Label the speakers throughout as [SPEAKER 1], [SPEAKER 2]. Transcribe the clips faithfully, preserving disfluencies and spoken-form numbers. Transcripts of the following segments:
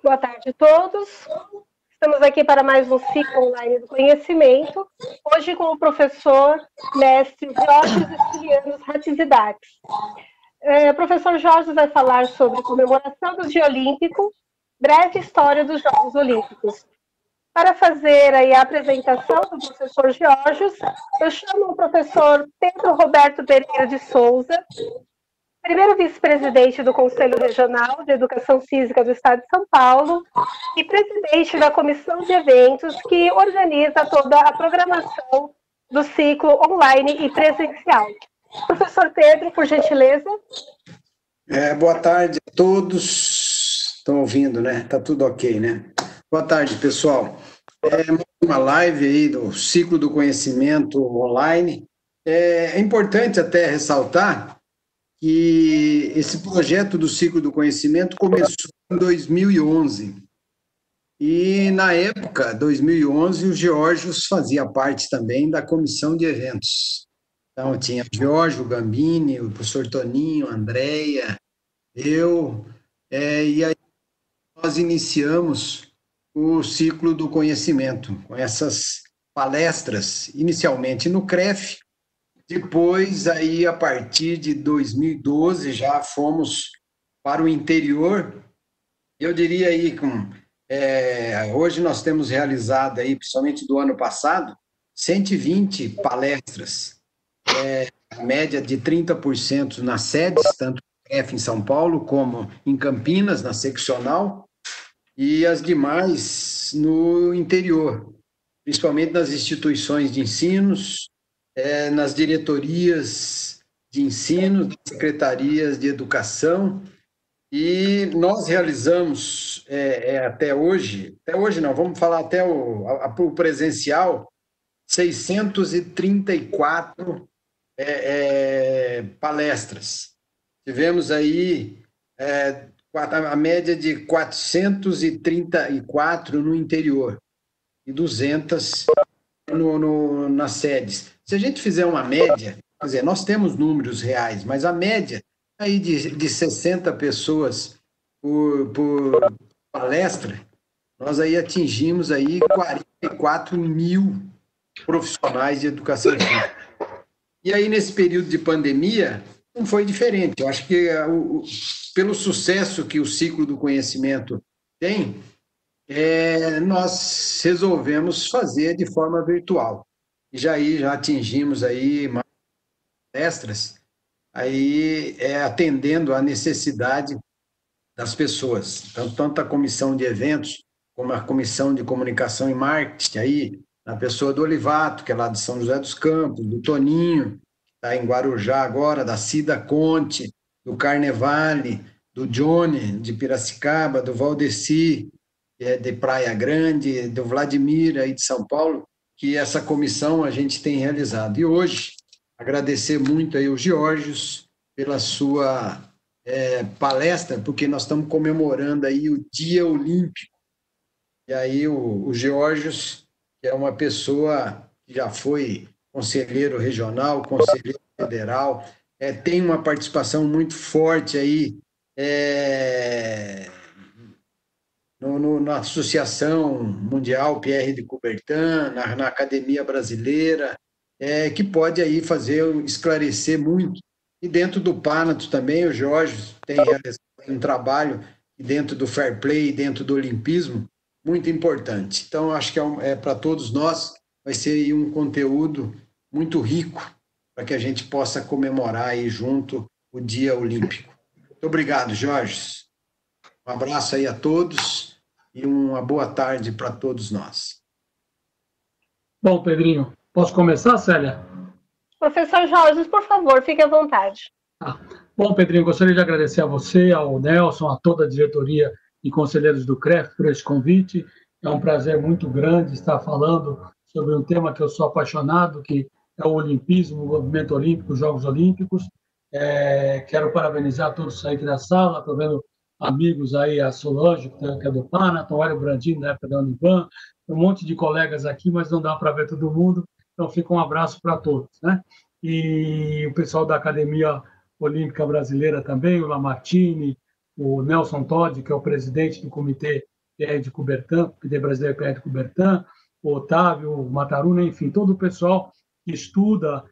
[SPEAKER 1] Boa tarde a todos. Estamos aqui para mais um ciclo online do conhecimento, hoje com o professor mestre Jorge Estilianos Ratzidaques. É, o professor Jorge vai falar sobre comemoração do Dia Olímpico, breve história dos Jogos Olímpicos. Para fazer aí a apresentação do professor Jorge, eu chamo o professor Pedro Roberto Pereira de Souza, primeiro vice-presidente do Conselho Regional de Educação Física do Estado de São Paulo e presidente da Comissão de Eventos que organiza toda a programação do ciclo online e presencial. Professor Pedro, por gentileza.
[SPEAKER 2] É, boa tarde a todos. Estão ouvindo, né? Tá tudo ok, né? Boa tarde, pessoal. É uma live aí do ciclo do conhecimento online. É importante até ressaltar que esse projeto do ciclo do conhecimento começou em dois mil e onze. E, na época, dois mil e onze, o Geórgios fazia parte também da comissão de eventos. Então, tinha o Giorgio, o Gambini, o professor Toninho, a Andréia, eu, é, e aí nós iniciamos o ciclo do conhecimento, com essas palestras, inicialmente no C R E F. Depois, aí, a partir de dois mil e doze, já fomos para o interior. Eu diria aí, com, é, hoje nós temos realizado, aí, principalmente do ano passado, cento e vinte palestras, é, a média de trinta por cento nas sedes, tanto no C R E F em São Paulo, como em Campinas, na seccional, e as demais no interior, principalmente nas instituições de ensinos, É, nas diretorias de ensino, das secretarias de educação, e nós realizamos é, é, até hoje, até hoje não, vamos falar até o, a, o presencial, seiscentas e trinta e quatro é, é, palestras. Tivemos aí é, a média de quatrocentas e trinta e quatro no interior e duzentas no, no, nas sedes. Se a gente fizer uma média, quer dizer, nós temos números reais, mas a média aí de, de sessenta pessoas por, por palestra, nós aí atingimos aí quarenta e quatro mil profissionais de educação física. E aí, nesse período de pandemia, não foi diferente. Eu acho que o, pelo sucesso que o ciclo do conhecimento tem, É, nós resolvemos fazer de forma virtual. E já, aí, já atingimos aí mais palestras, aí, é, atendendo à necessidade das pessoas. Então, tanto a comissão de eventos, como a comissão de comunicação e marketing, aí, na pessoa do Olivato, que é lá de São José dos Campos, do Toninho, que está em Guarujá agora, da Cida Conte, do Carnevale, do Johnny, de Piracicaba, do Valdeci, de Praia Grande, do Vladimir, aí de São Paulo, que essa comissão a gente tem realizado. E hoje, agradecer muito aí o Geórgios pela sua é, palestra, porque nós estamos comemorando aí o Dia Olímpico. E aí o, o Geórgios, que é uma pessoa que já foi conselheiro regional, conselheiro federal, é, tem uma participação muito forte aí, é, No, no, na Associação Mundial Pierre de Coubertin, na, na Academia Brasileira, é, que pode aí fazer, esclarecer muito. E dentro do Panato também, o Jorge tem um trabalho dentro do Fair Play, dentro do Olimpismo, muito importante. Então, acho que é, um, é para todos nós, vai ser aí um conteúdo muito rico para que a gente possa comemorar aí junto o Dia Olímpico. Muito obrigado, Jorge. Um abraço aí a todos e uma boa tarde para todos nós.
[SPEAKER 3] Bom, Pedrinho, posso começar, Célia?
[SPEAKER 1] Professor Jorge, por favor, fique à vontade.
[SPEAKER 3] Ah, bom, Pedrinho, gostaria de agradecer a você, ao Nelson, a toda a diretoria e conselheiros do C R E F por esse convite. É um prazer muito grande estar falando sobre um tema que eu sou apaixonado, que é o Olimpismo, o movimento olímpico, os Jogos Olímpicos. É, quero parabenizar todos aí aqui da sala, estou vendo amigos aí, a Solange, que é do Panato, o Hélio Brandino, da época da Uniban, um monte de colegas aqui, mas não dá para ver todo mundo, então fica um abraço para todos, né? E o pessoal da Academia Olímpica Brasileira também, o Lamartine, o Nelson Todd, que é o presidente do Comitê Pierre de Coubertin, Comitê Brasileiro Pierre de Coubertin, o Otávio, o Mataruna, enfim, todo o pessoal que estuda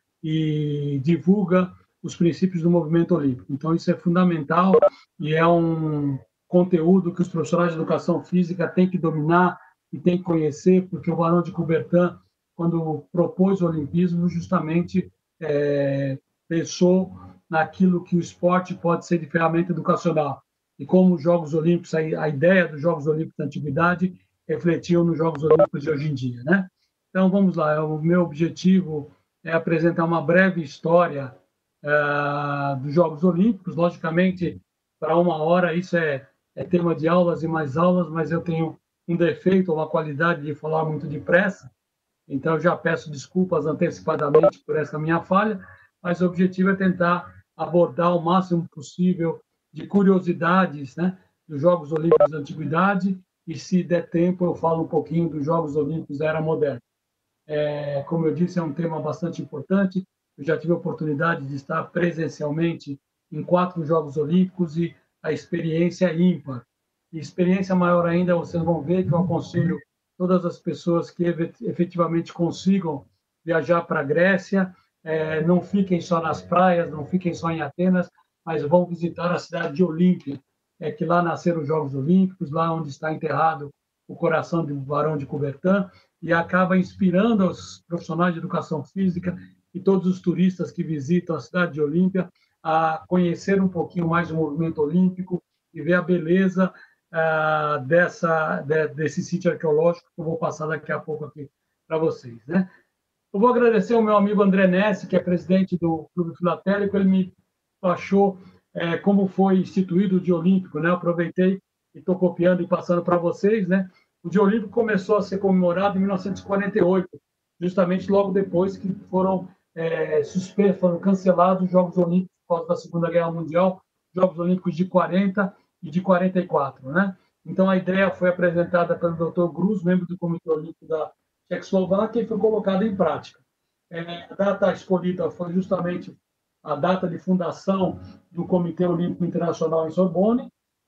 [SPEAKER 3] e divulga os princípios do movimento olímpico. Então, isso é fundamental e é um conteúdo que os profissionais de educação física têm que dominar e têm que conhecer, porque o Barão de Coubertin, quando propôs o olimpismo, justamente é, pensou naquilo que o esporte pode ser de ferramenta educacional. E como os Jogos Olímpicos, a ideia dos Jogos Olímpicos da Antiguidade refletiam nos Jogos Olímpicos de hoje em dia, né? Então, vamos lá. O meu objetivo é apresentar uma breve história uh, dos Jogos Olímpicos. Logicamente, para uma hora, isso é, é tema de aulas e mais aulas, mas eu tenho um defeito, uma qualidade de falar muito depressa. Então, eu já peço desculpas antecipadamente por essa minha falha, mas o objetivo é tentar abordar o máximo possível de curiosidades, né, dos Jogos Olímpicos da Antiguidade, e, se der tempo, eu falo um pouquinho dos Jogos Olímpicos da Era Moderna. É, como eu disse, é um tema bastante importante. Eu já tive a oportunidade de estar presencialmente em quatro Jogos Olímpicos e a experiência é ímpar. E experiência maior ainda, vocês vão ver que eu aconselho todas as pessoas que efetivamente consigam viajar para a Grécia, é, não fiquem só nas praias, não fiquem só em Atenas, mas vão visitar a cidade de Olímpia, é que lá nasceram os Jogos Olímpicos, lá onde está enterrado o coração do Barão de Coubertin, e acaba inspirando os profissionais de educação física e todos os turistas que visitam a cidade de Olímpia a conhecer um pouquinho mais o movimento olímpico e ver a beleza uh, dessa, de, desse sítio arqueológico que eu vou passar daqui a pouco aqui para vocês, né? Eu vou agradecer ao meu amigo André Nessi, que é presidente do Clube Filatélico. Ele me achou é, como foi instituído o Dia Olímpico, né? Eu aproveitei e estou copiando e passando para vocês, né? O Dia Olímpico começou a ser comemorado em mil novecentos e quarenta e oito, justamente logo depois que foram é, suspensos, foram cancelados os Jogos Olímpicos por causa da Segunda Guerra Mundial, Jogos Olímpicos de quarenta e de quarenta e quatro, né? Então, a ideia foi apresentada pelo doutor Gruz, membro do Comitê Olímpico da Tchecoslováquia, e foi colocada em prática. É, a data escolhida foi justamente a data de fundação do Comitê Olímpico Internacional em Sorbonne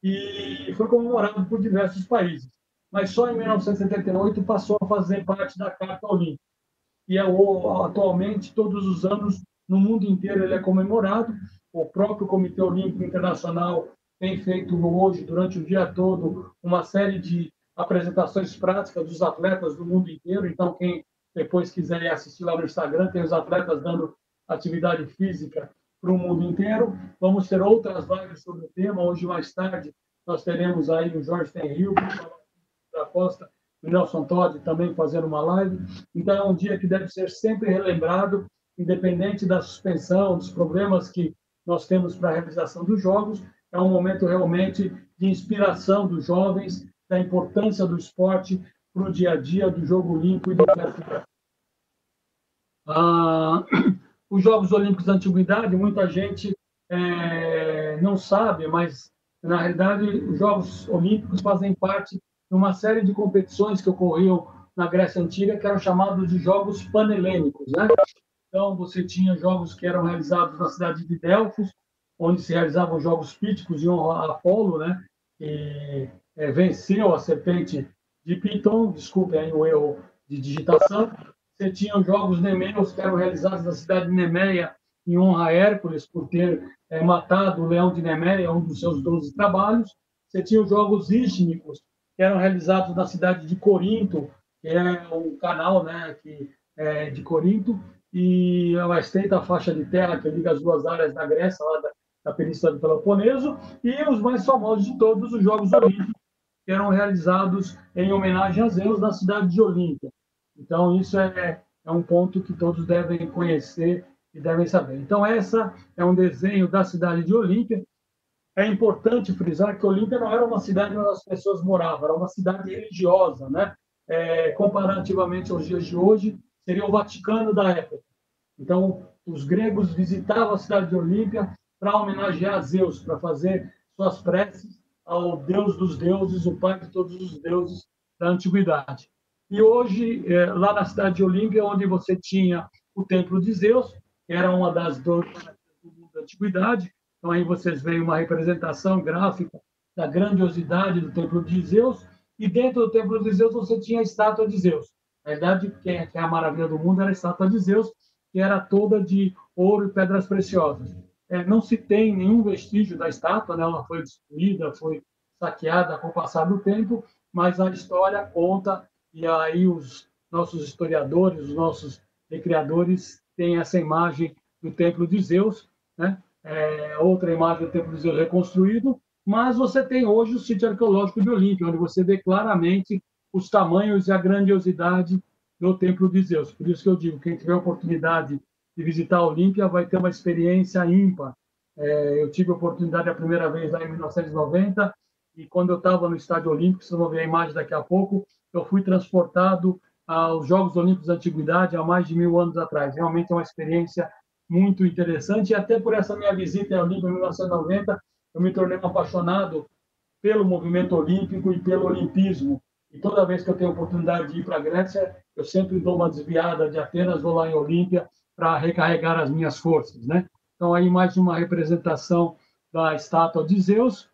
[SPEAKER 3] e foi comemorado por diversos países. Mas só em mil novecentos e setenta e oito passou a fazer parte da Carta Olímpica. E é, atualmente, todos os anos, no mundo inteiro, ele é comemorado. O próprio Comitê Olímpico Internacional tem feito hoje, durante o dia todo, uma série de apresentações práticas dos atletas do mundo inteiro. Então, quem depois quiser assistir lá no Instagram, tem os atletas dando atividade física para o mundo inteiro. Vamos ter outras lives sobre o tema. Hoje, mais tarde, nós teremos aí o Jorge Tenril, da Costa, o Nelson Todd também fazendo uma live. Então, é um dia que deve ser sempre relembrado, independente da suspensão, dos problemas que nós temos para a realização dos Jogos. É um momento realmente de inspiração dos jovens, da importância do esporte para o dia a dia do jogo olímpico e do futebol. Ah, os Jogos Olímpicos da Antiguidade, muita gente é, não sabe, mas, na realidade, os Jogos Olímpicos fazem parte de uma série de competições que ocorriam na Grécia Antiga, que eram chamados de Jogos Panhelênicos, né? Então, você tinha jogos que eram realizados na cidade de Delfos, onde se realizavam jogos píticos em honra a Apolo, né? Que é, venceu a serpente de Piton, desculpe aí o erro de digitação. Você tinha os jogos Nemeus, que eram realizados na cidade de Nemeia, em honra a Hércules, por ter é, matado o leão de Nemeia, um dos seus doze trabalhos. Você tinha os jogos Isthmicos, que eram realizados na cidade de Corinto, que é um canal, né, que, é, de Corinto, e é uma estreita faixa de terra que liga as duas áreas da Grécia, lá da, da Península do Peloponeso, e os mais famosos de todos, os Jogos Olímpicos, que eram realizados em homenagem a Zeus na cidade de Olímpia. Então, isso é, é um ponto que todos devem conhecer e devem saber. Então, essa é um desenho da cidade de Olímpia. É importante frisar que Olímpia não era uma cidade onde as pessoas moravam, era uma cidade religiosa, né? É, comparativamente aos dias de hoje, seria o Vaticano da época. Então, os gregos visitavam a cidade de Olímpia para homenagear Zeus, para fazer suas preces ao Deus dos deuses, o pai de todos os deuses da antiguidade. E hoje, lá na cidade de Olímpia, onde você tinha o Templo de Zeus, que era uma das duas do mundo da antiguidade. Então, aí vocês veem uma representação gráfica da grandiosidade do Templo de Zeus. e dentro do Templo de Zeus você tinha a estátua de Zeus. Na verdade, que é, que é a maravilha do mundo era a estátua de Zeus, que era toda de ouro e pedras preciosas. É, não se tem nenhum vestígio da estátua, né? Ela foi destruída, foi saqueada com o passar do tempo, mas a história conta, e aí os nossos historiadores, os nossos recriadores têm essa imagem do Templo de Zeus, né? É, outra imagem do Templo de Zeus reconstruído, mas você tem hoje o sítio arqueológico de Olímpia, onde você vê claramente os tamanhos e a grandiosidade do Templo de Zeus. Por isso que eu digo, quem tiver a oportunidade de visitar a Olímpia vai ter uma experiência ímpar. É, eu tive a oportunidade a primeira vez lá em mil novecentos e noventa, e quando eu estava no Estádio Olímpico, vocês vão ver a imagem daqui a pouco, eu fui transportado aos Jogos Olímpicos da Antiguidade há mais de mil anos atrás. Realmente é uma experiência muito interessante, e até por essa minha visita à Olímpia em mil novecentos e noventa, eu me tornei um apaixonado pelo movimento olímpico e pelo olimpismo. E toda vez que eu tenho a oportunidade de ir para a Grécia, eu sempre dou uma desviada de Atenas, vou lá em Olímpia para recarregar as minhas forças, né? Então, aí mais uma representação da estátua de Zeus,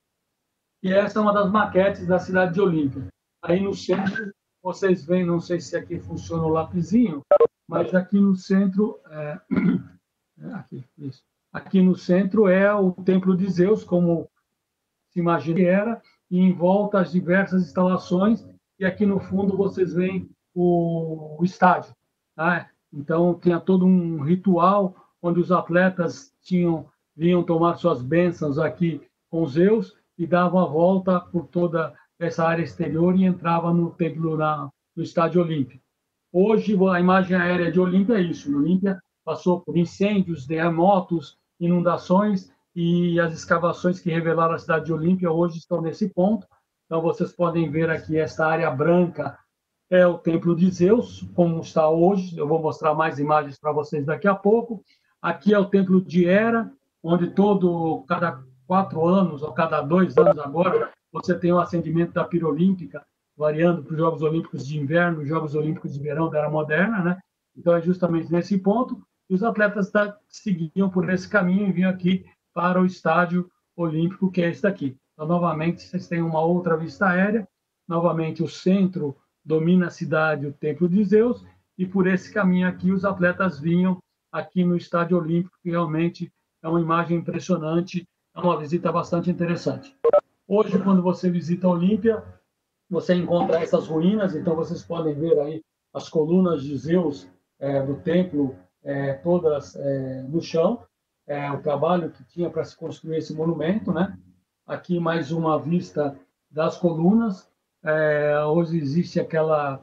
[SPEAKER 3] e essa é uma das maquetes da cidade de Olímpia. Aí no centro, vocês veem, não sei se aqui funciona o lapisinho, mas aqui no centro, é... aqui, isso. Aqui no centro é o Templo de Zeus, como se imagina que era, e em volta as diversas instalações, e aqui no fundo vocês veem o, o estádio. Tá? Então, tinha todo um ritual onde os atletas tinham, vinham tomar suas bênçãos aqui com Zeus e davam a volta por toda essa área exterior e entrava no templo, na, no estádio olímpico. Hoje, a imagem aérea de Olímpia é isso. Olímpia passou por incêndios, terremotos, inundações, e as escavações que revelaram a cidade de Olímpia hoje estão nesse ponto. Então, vocês podem ver aqui essa área branca é o Templo de Zeus, como está hoje. Eu vou mostrar mais imagens para vocês daqui a pouco. Aqui é o Templo de Hera, onde todo, cada quatro anos, ou cada dois anos agora, você tem o acendimento da pira olímpica, variando para os Jogos Olímpicos de Inverno, os Jogos Olímpicos de Verão da Era Moderna, né? Então, é justamente nesse ponto. E os atletas tá, seguiam por esse caminho e vinham aqui para o estádio olímpico, que é esse daqui. Então, novamente, vocês têm uma outra vista aérea. Novamente, o centro domina a cidade, o Templo de Zeus, e por esse caminho aqui, os atletas vinham aqui no estádio olímpico, que realmente é uma imagem impressionante, é uma visita bastante interessante. Hoje, quando você visita a Olímpia, você encontra essas ruínas, então vocês podem ver aí as colunas de Zeus é, do templo, é, todas é, no chão, é, o trabalho que tinha para se construir esse monumento, né? Aqui mais uma vista das colunas. É, hoje existe aquela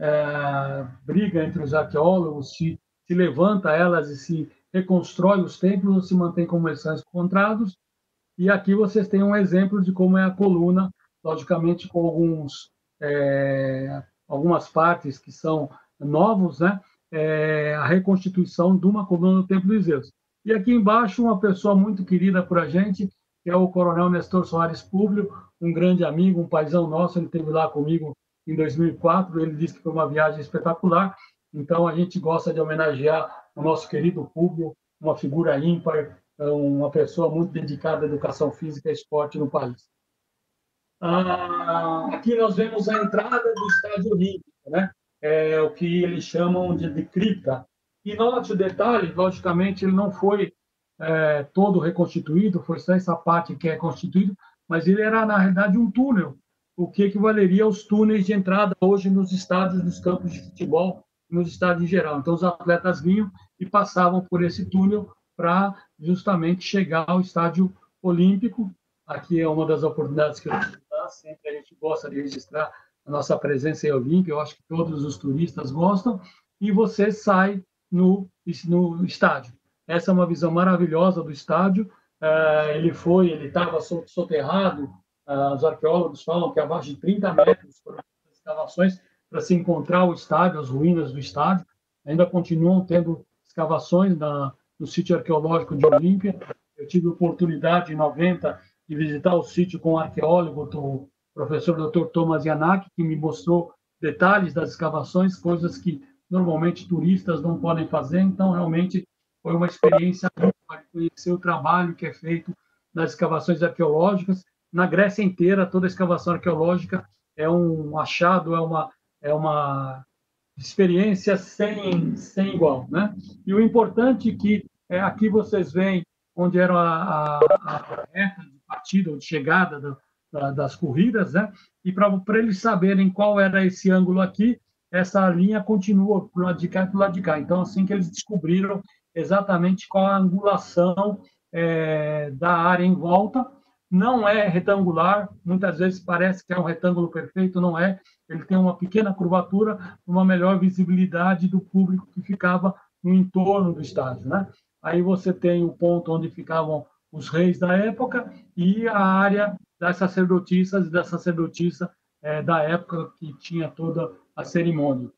[SPEAKER 3] é, briga entre os arqueólogos, se, se levanta elas e se reconstrói os templos ou se mantém como eles são encontrados. E aqui vocês têm um exemplo de como é a coluna, logicamente com alguns, é, algumas partes que são novos, né? É, a reconstituição de uma coluna do Templo de Zeus. E aqui embaixo, uma pessoa muito querida por a gente, que é o Coronel Nestor Soares Públio, um grande amigo, um paizão nosso, ele esteve lá comigo em dois mil e quatro, ele disse que foi uma viagem espetacular, então a gente gosta de homenagear o nosso querido Públio, uma figura ímpar, uma pessoa muito dedicada à educação física e esporte no país. Ah, aqui nós vemos a entrada do Estádio Olímpico, né? É o que eles chamam de, de cripta. E note o detalhe, logicamente, ele não foi é, todo reconstituído, foi só essa parte que é constituído, mas ele era, na realidade, um túnel, o que equivaleria aos túneis de entrada hoje nos estádios, nos campos de futebol, nos estádios em geral. Então, os atletas vinham e passavam por esse túnel para justamente chegar ao Estádio Olímpico. Aqui é uma das oportunidades que eu tenho, sempre a gente gosta de registrar a nossa presença em Olímpia, eu acho que todos os turistas gostam, e você sai no, no estádio. Essa é uma visão maravilhosa do estádio. Uh, ele foi, ele estava soterrado, uh, os arqueólogos falam que abaixo de trinta metros foram as escavações para se encontrar o estádio, as ruínas do estádio. Ainda continuam tendo escavações na, no sítio arqueológico de Olímpia. Eu tive a oportunidade, em noventa, de visitar o sítio com o arqueólogo, o professor doutor Thomas Yanak, que me mostrou detalhes das escavações, coisas que normalmente turistas não podem fazer. Então, realmente, foi uma experiência para conhecer o trabalho que é feito nas escavações arqueológicas. Na Grécia inteira, toda a escavação arqueológica é um achado, é uma, é uma experiência sem, sem igual, né? E o importante é que é, aqui vocês veem onde era a, a, a reta de partida, ou de chegada do, da, das corridas, né? E para eles saberem qual era esse ângulo aqui, essa linha continua para o lado de cá e para o lado de cá. Então, assim que eles descobriram exatamente qual a angulação é, da área em volta. Não é retangular, muitas vezes parece que é um retângulo perfeito, não é. Ele tem uma pequena curvatura, uma melhor visibilidade do público que ficava no entorno do estádio, né? Aí você tem o ponto onde ficavam os reis da época e a área das sacerdotisas e da sacerdotisa é, da época que tinha toda a cerimônia.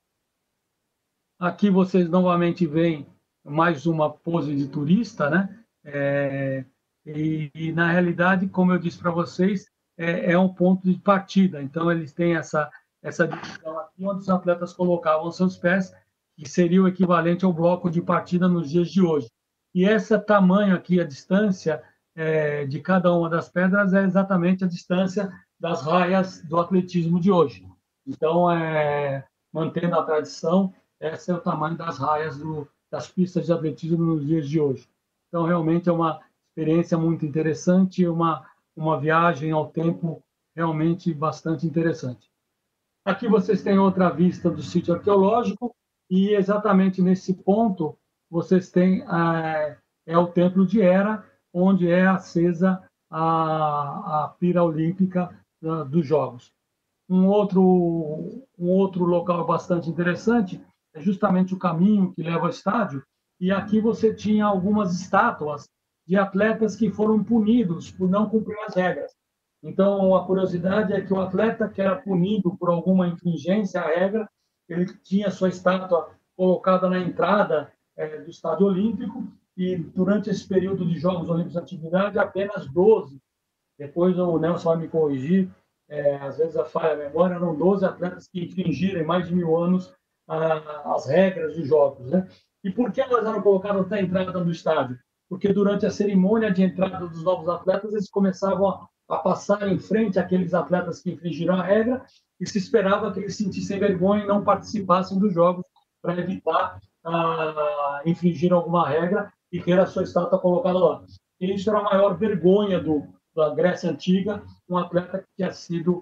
[SPEAKER 3] Aqui vocês novamente veem mais uma pose de turista, né? É, e, e, na realidade, como eu disse para vocês, é, é um ponto de partida. Então, eles têm essa, essa divisão aqui, onde os atletas colocavam seus pés, que seria o equivalente ao bloco de partida nos dias de hoje. E esse tamanho aqui, a distância é, de cada uma das pedras, é exatamente a distância das raias do atletismo de hoje. Então, é, mantendo a tradição, esse é o tamanho das raias do, das pistas de atletismo nos dias de hoje. Então, realmente é uma experiência muito interessante, uma, uma viagem ao tempo realmente bastante interessante. Aqui vocês têm outra vista do sítio arqueológico e exatamente nesse ponto vocês têm é, é o Templo de Hera, onde é acesa a, a pira olímpica uh, dos Jogos. Um outro, um outro local bastante interessante é justamente o caminho que leva ao estádio, e aqui você tinha algumas estátuas de atletas que foram punidos por não cumprir as regras. Então, a curiosidade é que o atleta que era punido por alguma infringência à regra, ele tinha sua estátua colocada na entrada é, do Estádio Olímpico, e durante esse período de Jogos Olímpicos de Atividade, apenas doze, depois o Nelson vai me corrigir, é, às vezes a falha a memória, eram doze atletas que infringiram em mais de mil anos a, as regras dos Jogos, né? E por que elas eram colocadas na entrada do estádio? Porque durante a cerimônia de entrada dos novos atletas, eles começavam a, a passar em frente àqueles atletas que infringiram a regra e se esperava que eles sentissem vergonha e não participassem dos Jogos para evitar ah, infringir alguma regra e ter a sua estátua colocada lá. E isso era a maior vergonha do, da Grécia Antiga, um atleta que tinha sido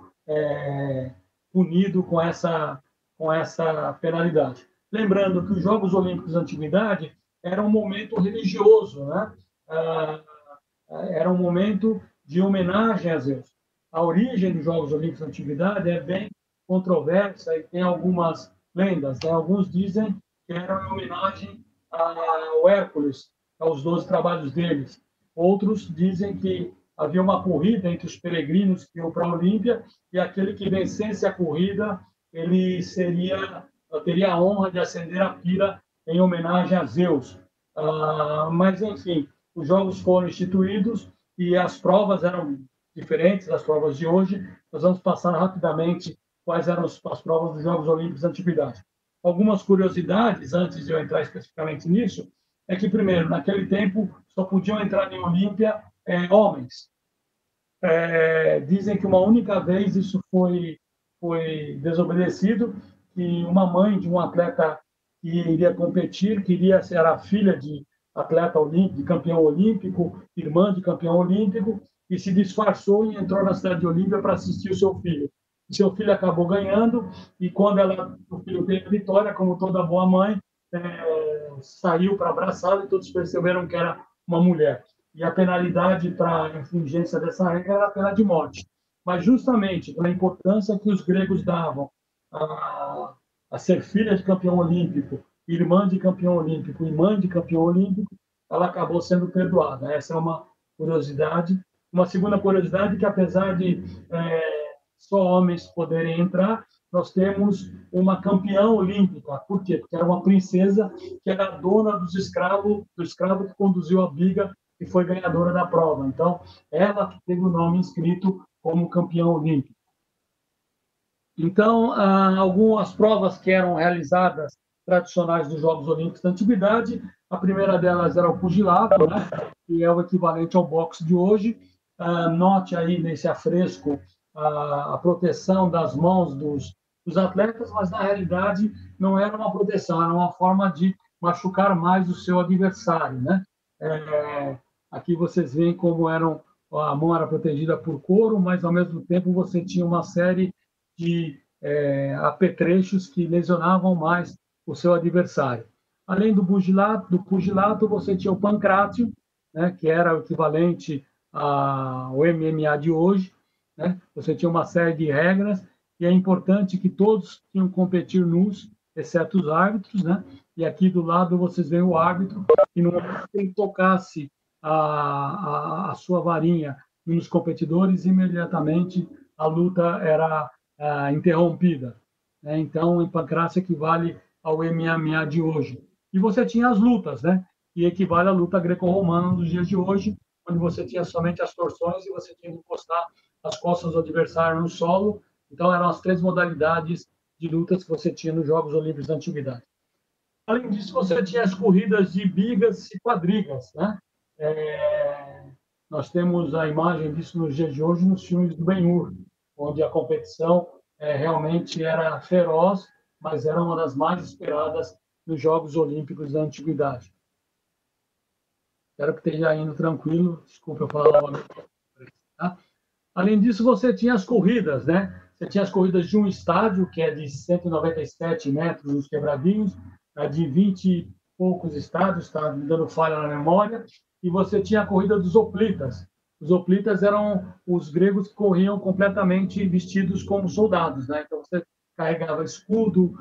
[SPEAKER 3] é, punido com essa, com essa penalidade. Lembrando que os Jogos Olímpicos da Antiguidade era um momento religioso, né? Ah, era um momento de homenagem a Zeus. A origem dos Jogos Olímpicos da Antiguidade é bem controversa e tem algumas lendas, né? Alguns dizem que era uma homenagem ao Hércules, aos doze trabalhos deles. Outros dizem que havia uma corrida entre os peregrinos que iam para a Olímpia e aquele que vencesse a corrida, ele seria, teria a honra de acender a pira em homenagem a Zeus. Ah, mas, enfim, os jogos foram instituídos e as provas eram diferentes das provas de hoje. Nós vamos passar rapidamente quais eram as provas dos Jogos Olímpicos da Antiguidade. Algumas curiosidades, antes de eu entrar especificamente nisso, é que, primeiro, naquele tempo, só podiam entrar em Olímpia é, homens. É, dizem que uma única vez isso foi, foi desobedecido, que uma mãe de um atleta que iria competir, que iria ser a filha de atleta olímpico, de campeão olímpico, irmã de campeão olímpico, e se disfarçou e entrou na cidade de Olímpia para assistir o seu filho. Seu filho acabou ganhando, e quando ela, o filho teve a vitória, como toda boa mãe, é, saiu para abraçá-lo e todos perceberam que era uma mulher. E a penalidade para a infringência dessa regra era a pena de morte. Mas justamente pela importância que os gregos davam a, a ser filha de campeão olímpico, irmã de campeão olímpico e mãe de campeão olímpico, ela acabou sendo perdoada. Essa é uma curiosidade. Uma segunda curiosidade é que, apesar de é, só homens poderem entrar, nós temos uma campeã olímpica. Por quê? Porque era uma princesa que era dona dos escravos, do escravo que conduziu a biga e foi ganhadora da prova. Então, ela que teve o nome inscrito como campeã olímpica. Então, algumas provas que eram realizadas tradicionais dos Jogos Olímpicos da Antiguidade, a primeira delas era o pugilato, né? Que é o equivalente ao boxe de hoje. Note aí nesse afresco a, a proteção das mãos dos, dos atletas, mas na realidade não era uma proteção, era uma forma de machucar mais o seu adversário, né? É, aqui vocês veem como eram, a mão era protegida por couro, mas ao mesmo tempo você tinha uma série de é, apetrechos que lesionavam mais o seu adversário. Além do pugilato, do pugilato você tinha o pancrácio, né, que era o equivalente ao M M A de hoje, né? Você tinha uma série de regras e é importante que todos tinham que competir nus, exceto os árbitros, né? E aqui do lado vocês veem o árbitro e no momento que ele tocasse a, a, a sua varinha nos competidores, imediatamente a luta era a, interrompida, né? Então, em pancrácio equivale ao M M A de hoje. E você tinha as lutas, né? Que equivale à luta greco-romana dos dias de hoje, onde você tinha somente as torções e você tinha que encostar as costas do adversário no solo. Então, eram as três modalidades de lutas que você tinha nos Jogos Olímpicos da Antiguidade. Além disso, você tinha as corridas de bigas e quadrigas, né? É... Nós temos a imagem disso nos dias de hoje nos filmes do Ben-Hur, onde a competição é, realmente era feroz, mas era uma das mais esperadas nos Jogos Olímpicos da Antiguidade. Espero que esteja indo tranquilo. Desculpa eu falar novamente. Tá? Além disso, você tinha as corridas, né? Você tinha as corridas de um estádio, que é de cento e noventa e sete metros nos quebradinhos, de vinte e poucos estádios, está me dando falha na memória, e você tinha a corrida dos hoplitas. Os hoplitas eram os gregos que corriam completamente vestidos como soldados, né? Então, você carregava escudo,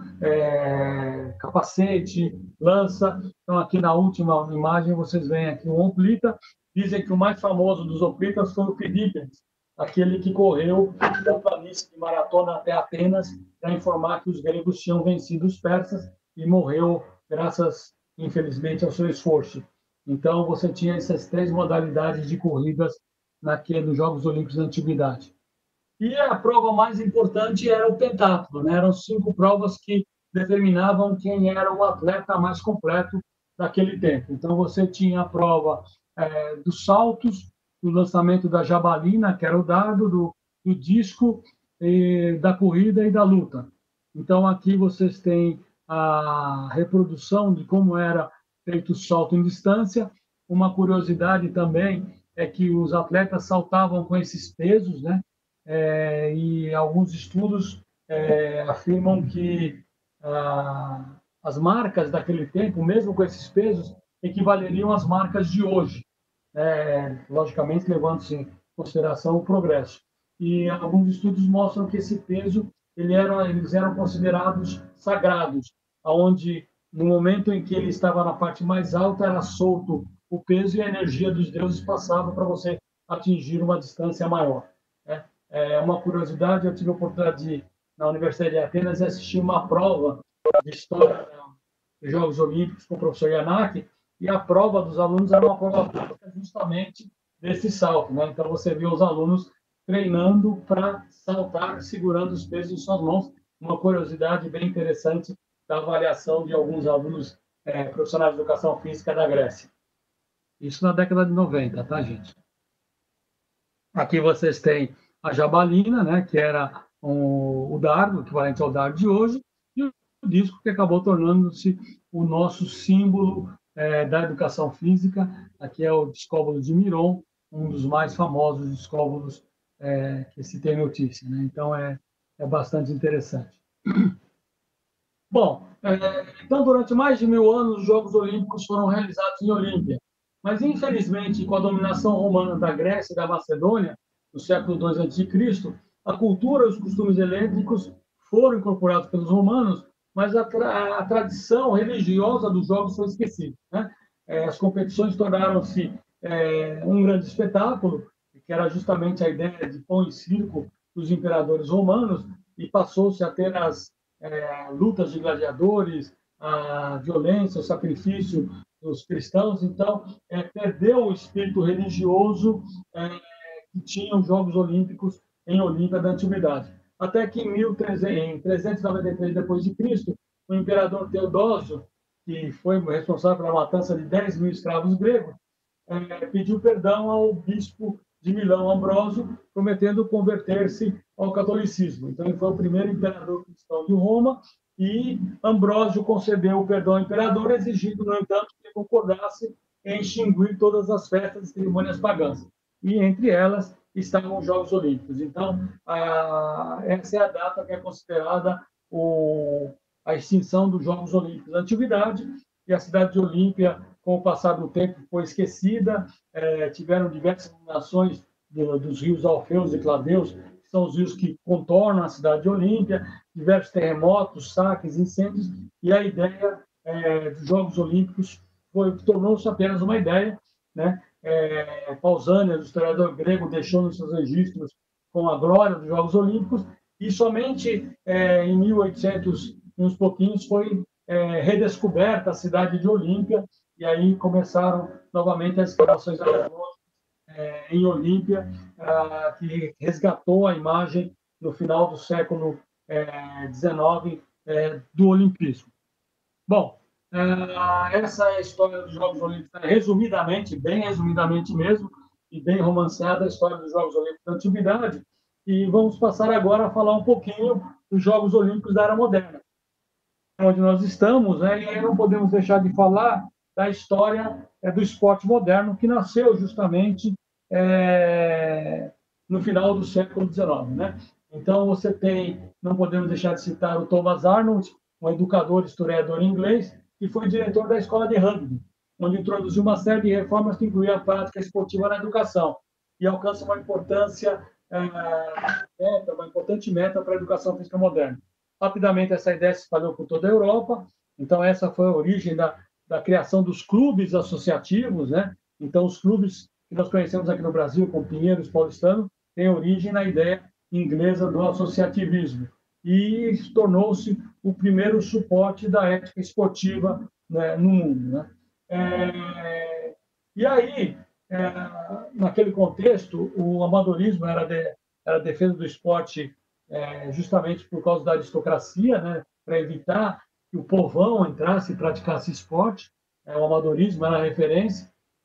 [SPEAKER 3] é, capacete, lança. Então, aqui na última imagem, vocês veem aqui um hoplita. Dizem que o mais famoso dos hoplitas foi o Fidípedes, aquele que correu da planície de maratona até Atenas para informar que os gregos tinham vencido os persas e morreu graças, infelizmente, ao seu esforço. Então, você tinha essas três modalidades de corridas naquele, nos Jogos Olímpicos da Antiguidade. E a prova mais importante era o pentatlo, né? Eram cinco provas que determinavam quem era o atleta mais completo daquele tempo. Então, você tinha a prova é, dos saltos, do lançamento da jabalina, que era o dardo, do, do disco, e, da corrida e da luta. Então, aqui vocês têm a reprodução de como era feito o salto em distância. Uma curiosidade também é que os atletas saltavam com esses pesos, né? É, e alguns estudos é, afirmam que ah, as marcas daquele tempo, mesmo com esses pesos, equivaleriam às marcas de hoje, é, logicamente levando-se em consideração o progresso. E alguns estudos mostram que esse peso ele era, eles eram considerados sagrados, onde no momento em que ele estava na parte mais alta era solto o peso e a energia dos deuses passava para você atingir uma distância maior. Né? É uma curiosidade, eu tive a oportunidade de, na Universidade de Atenas de assistir uma prova de história dos Jogos Olímpicos com o professor Yanaki, e a prova dos alunos era uma prova justamente desse salto. Né? Então, você viu os alunos treinando para saltar, segurando os pesos em suas mãos. Uma curiosidade bem interessante da avaliação de alguns alunos é, profissionais de educação física da Grécia. Isso na década de noventa, tá, gente? Aqui vocês têm a jabalina, né, que era um, o dardo, equivalente ao dardo de hoje, e o disco, que acabou tornando-se o nosso símbolo é, da educação física. Aqui é o discóbulo de Miron, um dos mais famosos discóbulos é, que se tem notícia. Né? Então, é, é bastante interessante. Bom, é, então, durante mais de mil anos, os Jogos Olímpicos foram realizados em Olímpia. Mas, infelizmente, com a dominação romana da Grécia e da Macedônia, no século dois antes de Cristo, a cultura e os costumes helénicos foram incorporados pelos romanos, mas a, tra a tradição religiosa dos Jogos foi esquecida. Né? É, as competições tornaram-se é, um grande espetáculo, que era justamente a ideia de pão e circo dos imperadores romanos, e passou-se a ter as é, lutas de gladiadores, a violência, o sacrifício dos cristãos. Então, é, perdeu o espírito religioso é, que tinha os Jogos Olímpicos em Olímpia da Antiguidade. Até que em, mil trezentos e noventa e três depois de Cristo, o imperador Teodósio, que foi responsável pela matança de dez mil escravos gregos, é, pediu perdão ao bispo de Milão, Ambrósio, prometendo converter-se ao catolicismo. Então, ele foi o primeiro imperador cristão de Roma, e Ambrósio concedeu o perdão ao imperador, exigindo, no entanto, que ele concordasse em extinguir todas as festas e cerimônias pagãs. E, entre elas, estavam os Jogos Olímpicos. Então, a, essa é a data que é considerada o, a extinção dos Jogos Olímpicos da Antiguidade, e a cidade de Olímpia, com o passar do tempo, foi esquecida. É, tiveram diversas inundações do, dos rios Alfeus e Cladeus, que são os rios que contornam a cidade de Olímpia, diversos terremotos, saques, incêndios, e a ideia é, dos Jogos Olímpicos tornou-se apenas uma ideia, né? É, Pausânias, o historiador grego, deixou nos seus registros com a glória dos Jogos Olímpicos, e somente é, em mil e oitocentos e uns pouquinhos foi é, redescoberta a cidade de Olímpia, e aí começaram novamente as escavações arqueológicas é, em Olímpia, ah, que resgatou a imagem no final do século dezenove é, do olimpismo. Bom, é, essa é a história dos Jogos Olímpicos, resumidamente, bem resumidamente mesmo, e bem romanceada a história dos Jogos Olímpicos da Antiguidade, e vamos passar agora a falar um pouquinho dos Jogos Olímpicos da Era Moderna, onde nós estamos, né, e aí não podemos deixar de falar da história é, do esporte moderno, que nasceu justamente é, no final do século dezenove, né? Então, você tem, não podemos deixar de citar o Thomas Arnold, um educador, historiador inglês, que foi diretor da escola de rugby, onde introduziu uma série de reformas que incluíam a prática esportiva na educação, e alcança uma importância, é, meta, uma importante meta para a educação física moderna. Rapidamente, essa ideia se espalhou por toda a Europa. Então, essa foi a origem da, da criação dos clubes associativos, né? Então, os clubes que nós conhecemos aqui no Brasil, como Pinheiros, Paulistano, têm origem na ideia inglesa do associativismo. E tornou-se o primeiro suporte da ética esportiva, né, no mundo, né? É, e aí, é, naquele contexto, o amadorismo era, de, era a defesa do esporte é, justamente por causa da aristocracia, né, para evitar que o povão entrasse e praticasse esporte. É, o amadorismo era a referência,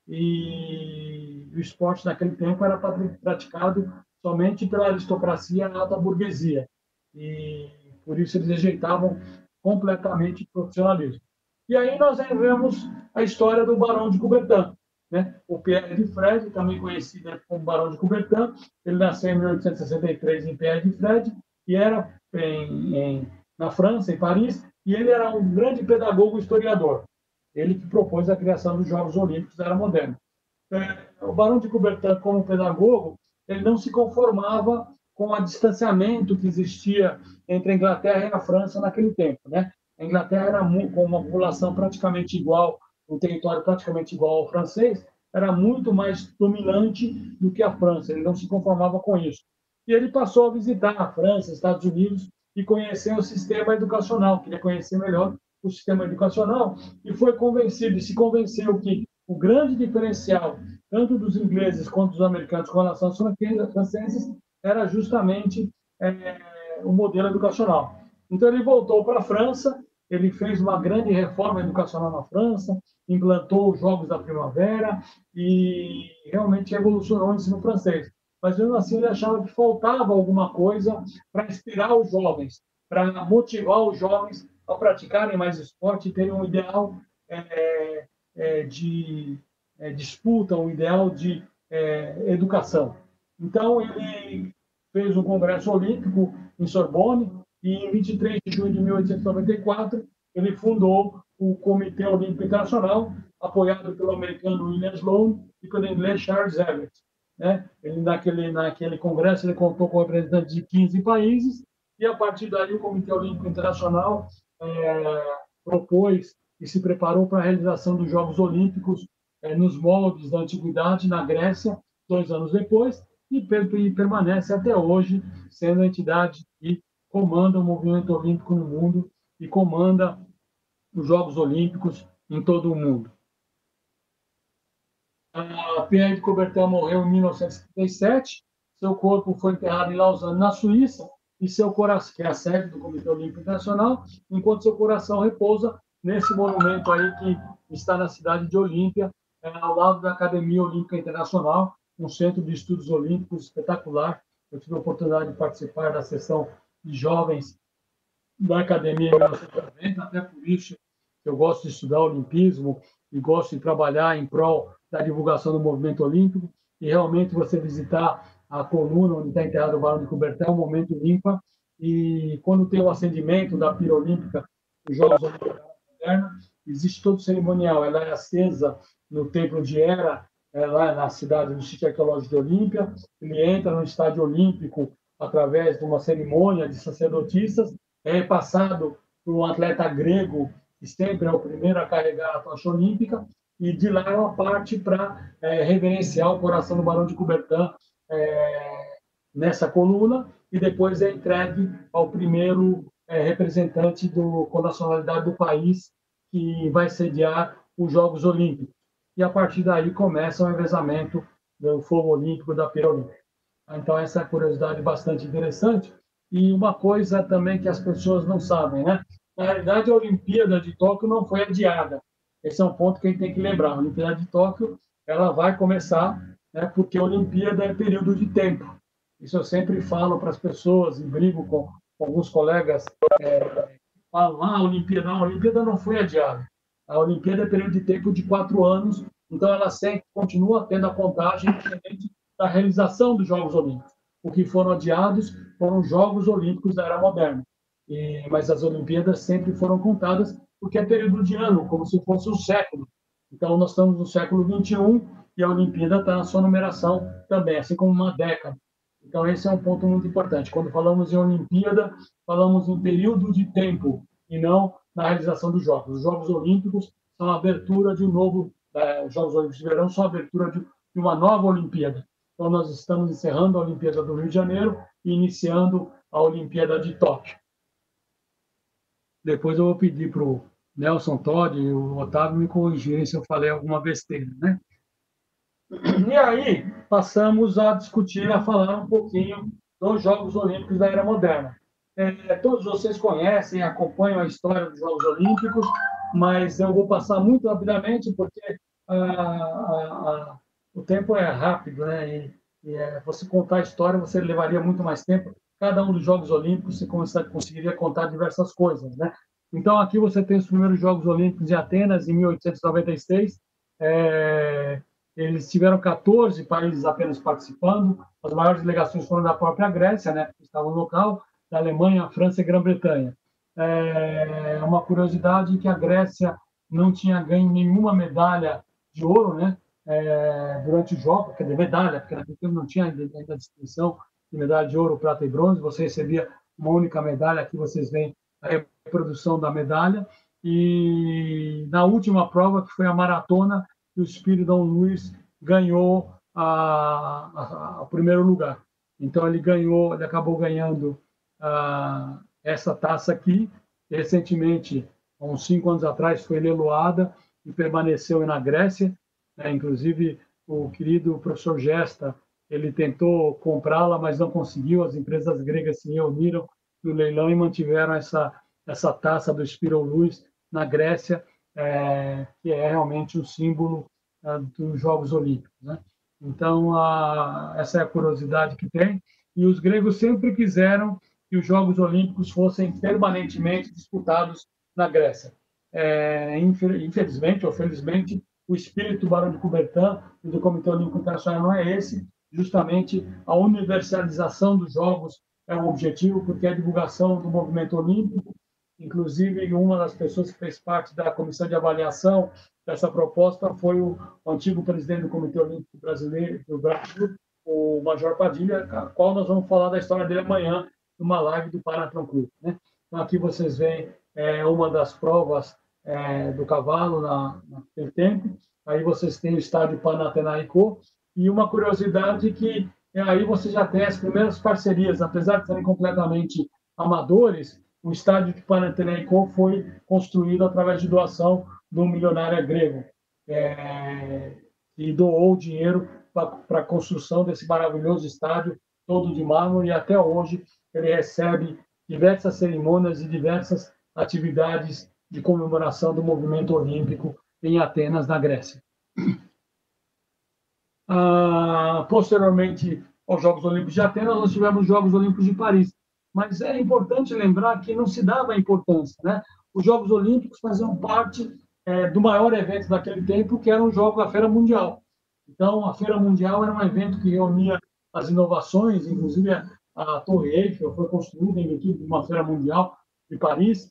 [SPEAKER 3] e o esporte naquele tempo era praticado somente pela aristocracia e a alta burguesia, e por isso eles rejeitavam completamente o profissionalismo. E aí nós vemos a história do Barão de Coubertin, né? O Pierre de Fred, também conhecido como Barão de Coubertin, ele nasceu em mil oitocentos e sessenta e três em Pierre de Fred, e era em, em, na França, em Paris, e ele era um grande pedagogo historiador. Ele que propôs a criação dos Jogos Olímpicos da Era Moderna. É, o Barão de Coubertin, como pedagogo, ele não se conformava com o distanciamento que existia entre a Inglaterra e a França naquele tempo, né? A Inglaterra era com uma população praticamente igual, um território praticamente igual ao francês, era muito mais dominante do que a França. Ele não se conformava com isso. E ele passou a visitar a França, Estados Unidos, e conhecer o sistema educacional, queria conhecer melhor o sistema educacional, e foi convencido, e se convenceu que o grande diferencial, tanto dos ingleses quanto dos americanos com relação aos franceses, era justamente é, o modelo educacional. Então, ele voltou para a França, ele fez uma grande reforma educacional na França, implantou os Jogos da Primavera e realmente revolucionou o ensino francês. Mas, mesmo assim, ele achava que faltava alguma coisa para inspirar os jovens, para motivar os jovens a praticarem mais esporte e terem um ideal é, é, de é, disputa, um ideal de é, educação. Então, ele fez um congresso olímpico em Sorbonne, e em vinte e três de junho de mil oitocentos e noventa e quatro, ele fundou o Comitê Olímpico Internacional, apoiado pelo americano William Sloan e pelo inglês Charles Everett, né? Ele, naquele, naquele congresso, ele contou com representantes de quinze países, e, a partir daí, o Comitê Olímpico Internacional é, propôs e se preparou para a realização dos Jogos Olímpicos é, nos moldes da Antiguidade, na Grécia, dois anos depois, e, e permanece até hoje sendo a entidade que comanda o movimento olímpico no mundo e comanda os Jogos Olímpicos em todo o mundo. A Pierre de Coubertin morreu em mil novecentos e setenta e sete, seu corpo foi enterrado em Lausanne, na Suíça, e seu coração, que é a sede do Comitê Olímpico Internacional, enquanto seu coração repousa nesse monumento aí que está na cidade de Olímpia, é, ao lado da Academia Olímpica Internacional, um centro de estudos olímpicos espetacular. Eu tive a oportunidade de participar da sessão de jovens da academia em mil novecentos e noventa, até por isso eu gosto de estudar olimpismo e gosto de trabalhar em prol da divulgação do movimento olímpico. E realmente você visitar a coluna onde está enterrado o Barão de Coubertin é um momento ímpar. E quando tem o acendimento da pira olímpica, os Jogos Olímpicos da Era Moderna, existe todo o cerimonial. Ela é acesa no Templo de Hera, é, lá na cidade do sítio arqueológico de Olímpia. Ele entra no estádio olímpico através de uma cerimônia de sacerdotisas, é passado por um atleta grego, que sempre é o primeiro a carregar a tocha olímpica, e de lá ela parte para é, reverenciar o coração do Barão de Coubertin é, nessa coluna, e depois é entregue ao primeiro é, representante do, com nacionalidade do país que vai sediar os Jogos Olímpicos. E a partir daí começa o revezamento do fogo olímpico, da pira olímpica. Então, essa é a curiosidade bastante interessante. E uma coisa também que as pessoas não sabem, né? Na realidade, a Olimpíada de Tóquio não foi adiada. Esse é um ponto que a gente tem que lembrar. A Olimpíada de Tóquio ela vai começar, né, porque a Olimpíada é período de tempo. Isso eu sempre falo para as pessoas e brigo com, com alguns colegas é, que falam, ah, a Olimpíada, não, a Olimpíada não foi adiada. A Olimpíada é período de tempo de quatro anos, então ela sempre continua tendo a contagem independente da realização dos Jogos Olímpicos. O que foram adiados foram os Jogos Olímpicos da Era Moderna. E, mas as Olimpíadas sempre foram contadas porque é período de ano, como se fosse um século. Então, nós estamos no século vinte e um e a Olimpíada está na sua numeração também, assim como uma década. Então, esse é um ponto muito importante. Quando falamos em Olimpíada, falamos em período de tempo e não na realização dos Jogos. Os Jogos Olímpicos são a abertura de um novo... Eh, os Jogos Olímpicos de Verão são a abertura de, de uma nova Olimpíada. Então, nós estamos encerrando a Olimpíada do Rio de Janeiro e iniciando a Olimpíada de Tóquio. Depois eu vou pedir para o Nelson Todd e o Otávio me corrigirem se eu falei alguma besteira, né? E aí, passamos a discutir, a falar um pouquinho dos Jogos Olímpicos da Era Moderna. É, todos vocês conhecem, acompanham a história dos Jogos Olímpicos, mas eu vou passar muito rapidamente, porque a, a, a, o tempo é rápido, né? E, e é, você contar a história, você levaria muito mais tempo. Cada um dos Jogos Olímpicos você conseguiria contar diversas coisas, né? Então, aqui você tem os primeiros Jogos Olímpicos em Atenas, em mil oitocentos e noventa e seis. É, eles tiveram quatorze países apenas participando. As maiores delegações foram da própria Grécia, né, que estavam no local, da Alemanha, França e Grã-Bretanha. É uma curiosidade que a Grécia não tinha ganho nenhuma medalha de ouro, né, é, durante o jogo, quer dizer, medalha, porque naquele tempo não tinha ainda a distinção de medalha de ouro, prata e bronze, você recebia uma única medalha, aqui vocês veem a reprodução da medalha, e na última prova, que foi a maratona, o Spiridon Luiz ganhou a, a, a, o primeiro lugar. Então, ele ganhou, ele acabou ganhando a, essa taça aqui. Recentemente, há uns cinco anos atrás, foi leiloada e permaneceu na Grécia. É, inclusive, o querido professor Gesta, ele tentou comprá-la, mas não conseguiu. As empresas gregas se reuniram no leilão e mantiveram essa, essa taça do Spiridon Luiz na Grécia, é, que é realmente o símbolo é, dos Jogos Olímpicos, né? Então, a, essa é a curiosidade que tem. E os gregos sempre quiseram que os Jogos Olímpicos fossem permanentemente disputados na Grécia. É, infelizmente ou felizmente, o espírito do Barão de Coubertin e do Comitê Olímpico Internacional não é esse. Justamente a universalização dos Jogos é o objetivo, porque é a divulgação do movimento olímpico. Inclusive, uma das pessoas que fez parte da comissão de avaliação dessa proposta foi o antigo presidente do Comitê Olímpico Brasileiro do Brasil, o Major Padilha, a qual nós vamos falar da história dele amanhã, numa live do Panathlon Club, né? Então, aqui vocês veem é, uma das provas é, do cavalo na, naquele tempo. Aí vocês têm o estádio Panathinaikos. E uma curiosidade que é, aí você já tem as primeiras parcerias, apesar de serem completamente amadores. O estádio de Panathinaikos foi construído através de doação de um milionário grego, é, e doou dinheiro para a construção desse maravilhoso estádio, todo de mármore, e até hoje ele recebe diversas cerimônias e diversas atividades de comemoração do movimento olímpico em Atenas, na Grécia. Ah, Ah, posteriormente aos Jogos Olímpicos de Atenas, nós tivemos os Jogos Olímpicos de Paris. Mas é importante lembrar que não se dava importância, né? Os Jogos Olímpicos faziam parte é, do maior evento daquele tempo, que era o Jogo da Feira Mundial. Então, a Feira Mundial era um evento que reunia as inovações, inclusive a, a Torre Eiffel foi construída em virtude de uma Feira Mundial de Paris,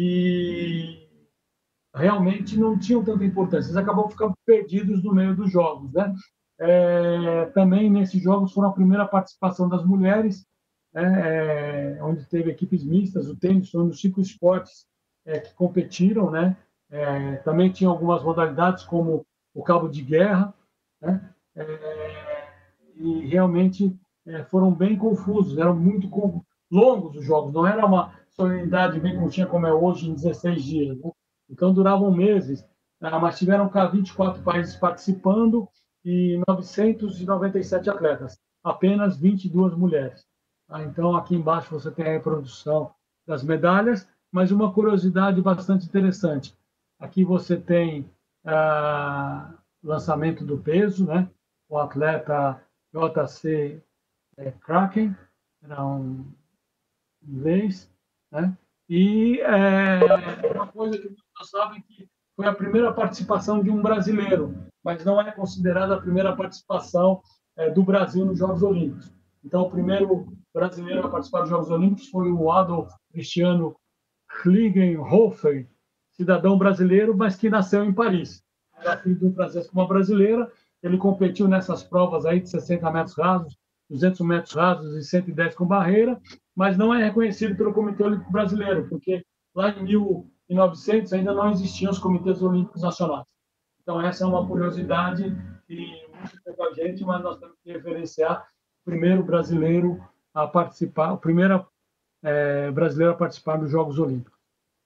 [SPEAKER 3] e realmente não tinham tanta importância. Eles acabam ficando perdidos no meio dos jogos, né? É, também nesses jogos foram a primeira participação das mulheres, né? É, onde teve equipes mistas, o tênis foi um dos cinco esportes é, que competiram, né? É, também tinha algumas modalidades como o cabo de guerra, né? É, e realmente é, foram bem confusos, eram muito longos os jogos, não era uma solenidade bem curtinha como é hoje em dezesseis dias, né? Então duravam meses, mas tiveram cá vinte e quatro países participando e novecentos e noventa e sete atletas, apenas vinte e duas mulheres. Então aqui embaixo você tem a reprodução das medalhas, mas uma curiosidade bastante interessante. Aqui você tem ah, lançamento do peso, né? O atleta J C é, Kraken, era um inglês, né? E é, uma coisa que vocês sabem que foi a primeira participação de um brasileiro, mas não é considerada a primeira participação é, do Brasil nos Jogos Olímpicos. Então, o primeiro brasileiro a participar dos Jogos Olímpicos foi o Adolf Cristiano Klingenhofer, cidadão brasileiro, mas que nasceu em Paris. Era filho de um francês com uma brasileira. Ele competiu nessas provas aí de sessenta metros rasos, duzentos metros rasos e cento e dez com barreira, mas não é reconhecido pelo Comitê Olímpico Brasileiro, porque lá em mil e novecentos ainda não existiam os comitês olímpicos nacionais. Então, essa é uma curiosidade que muito pouca gente, mas nós temos que referenciar o primeiro brasileiro a participar, o primeiro é, brasileiro a participar dos Jogos Olímpicos.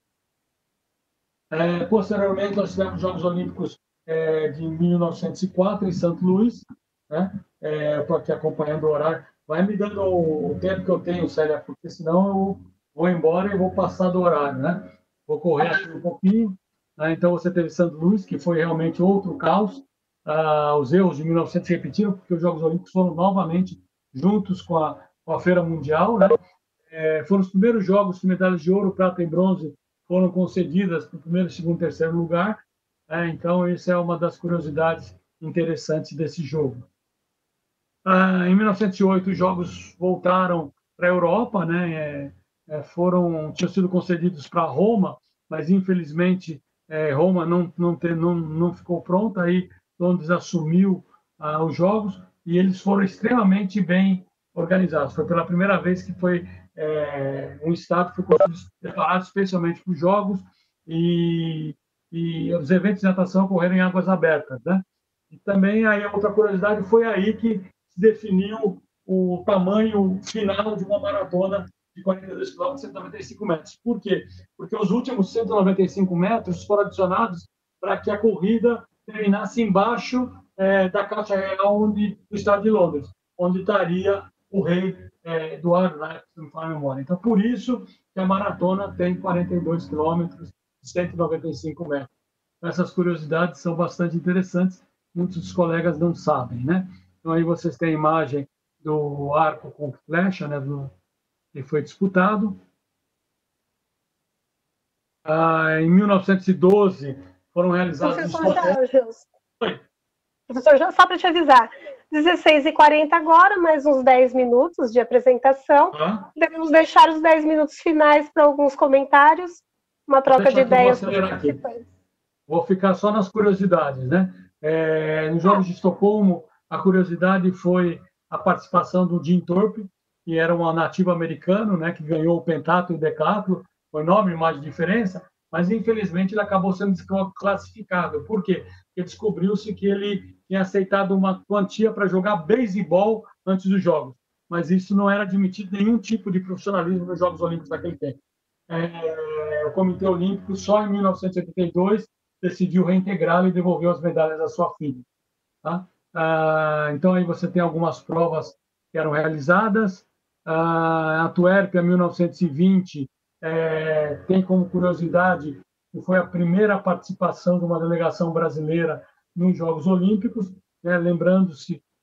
[SPEAKER 3] É, posteriormente, nós tivemos os Jogos Olímpicos é, de mil novecentos e quatro, em Santo Luís, né? É, estou aqui acompanhando o horário. Vai me dando o, o tempo que eu tenho, Célia, porque senão eu vou embora e vou passar do horário, né? Vou correr aqui um pouquinho. Né? Então, você teve Santo Luís, que foi realmente outro caos. Ah, os erros de mil e novecentos se repetiram, porque os Jogos Olímpicos foram novamente juntos com a, com a Feira Mundial, né? É, foram os primeiros jogos que medalhas de ouro, prata e bronze foram concedidas para o primeiro, segundo e terceiro lugar. É, então, essa é uma das curiosidades interessantes desse jogo. Ah, em mil novecentos e oito, os jogos voltaram para a Europa, né? É, é, foram, tinham sido concedidos para Roma, mas infelizmente é, Roma não, não, ter, não, não ficou pronta, aí Londres assumiu ah, os jogos e eles foram extremamente bem organizados. Foi pela primeira vez que foi é, um estado que foi preparado especialmente para os jogos, e, e os eventos de natação ocorreram em águas abertas, né? E também aí a outra curiosidade foi aí que se definiu o tamanho final de uma maratona de quarenta e dois quilômetros e cento e noventa e cinco metros. Por quê? Porque os últimos cento e noventa e cinco metros foram adicionados para que a corrida terminasse embaixo é, da caixa real onde, do estado de Londres, onde estaria o rei é, Eduardo, né, se não falar a memória. Então, por isso que a maratona tem quarenta e dois quilômetros e cento e noventa e cinco metros. Essas curiosidades são bastante interessantes, muitos dos colegas não sabem, né? Então, aí vocês têm a imagem do arco com flecha, né, do, que foi disputado. Ah, em mil novecentos e doze, foram realizados...
[SPEAKER 1] Professor Jorge, Oi. Professor, só para te avisar, dezesseis e quarenta agora, mais uns dez minutos de apresentação. Ah? Devemos deixar os dez minutos finais para alguns comentários, uma troca de ideias com os participantes.
[SPEAKER 3] Vou ficar só nas curiosidades, né? É, nos Jogos ah. de Estocolmo, a curiosidade foi a participação do Jim Thorpe, que era um nativo americano, né, que ganhou o pentatlo e o decatlo, foi enorme mais de diferença, mas infelizmente ele acabou sendo desclassificado. Por quê? Porque descobriu-se que ele tinha aceitado uma quantia para jogar beisebol antes dos Jogos, mas isso não era admitido nenhum tipo de profissionalismo nos Jogos Olímpicos daquele tempo. É, o Comitê Olímpico, só em mil novecentos e oitenta e dois, decidiu reintegrá-lo e devolveu as medalhas à sua filha. Tá? Ah, então, aí você tem algumas provas que eram realizadas. Ah, Antuérpia, mil novecentos e vinte, é, tem como curiosidade que foi a primeira participação de uma delegação brasileira nos Jogos Olímpicos, né? Lembrando-se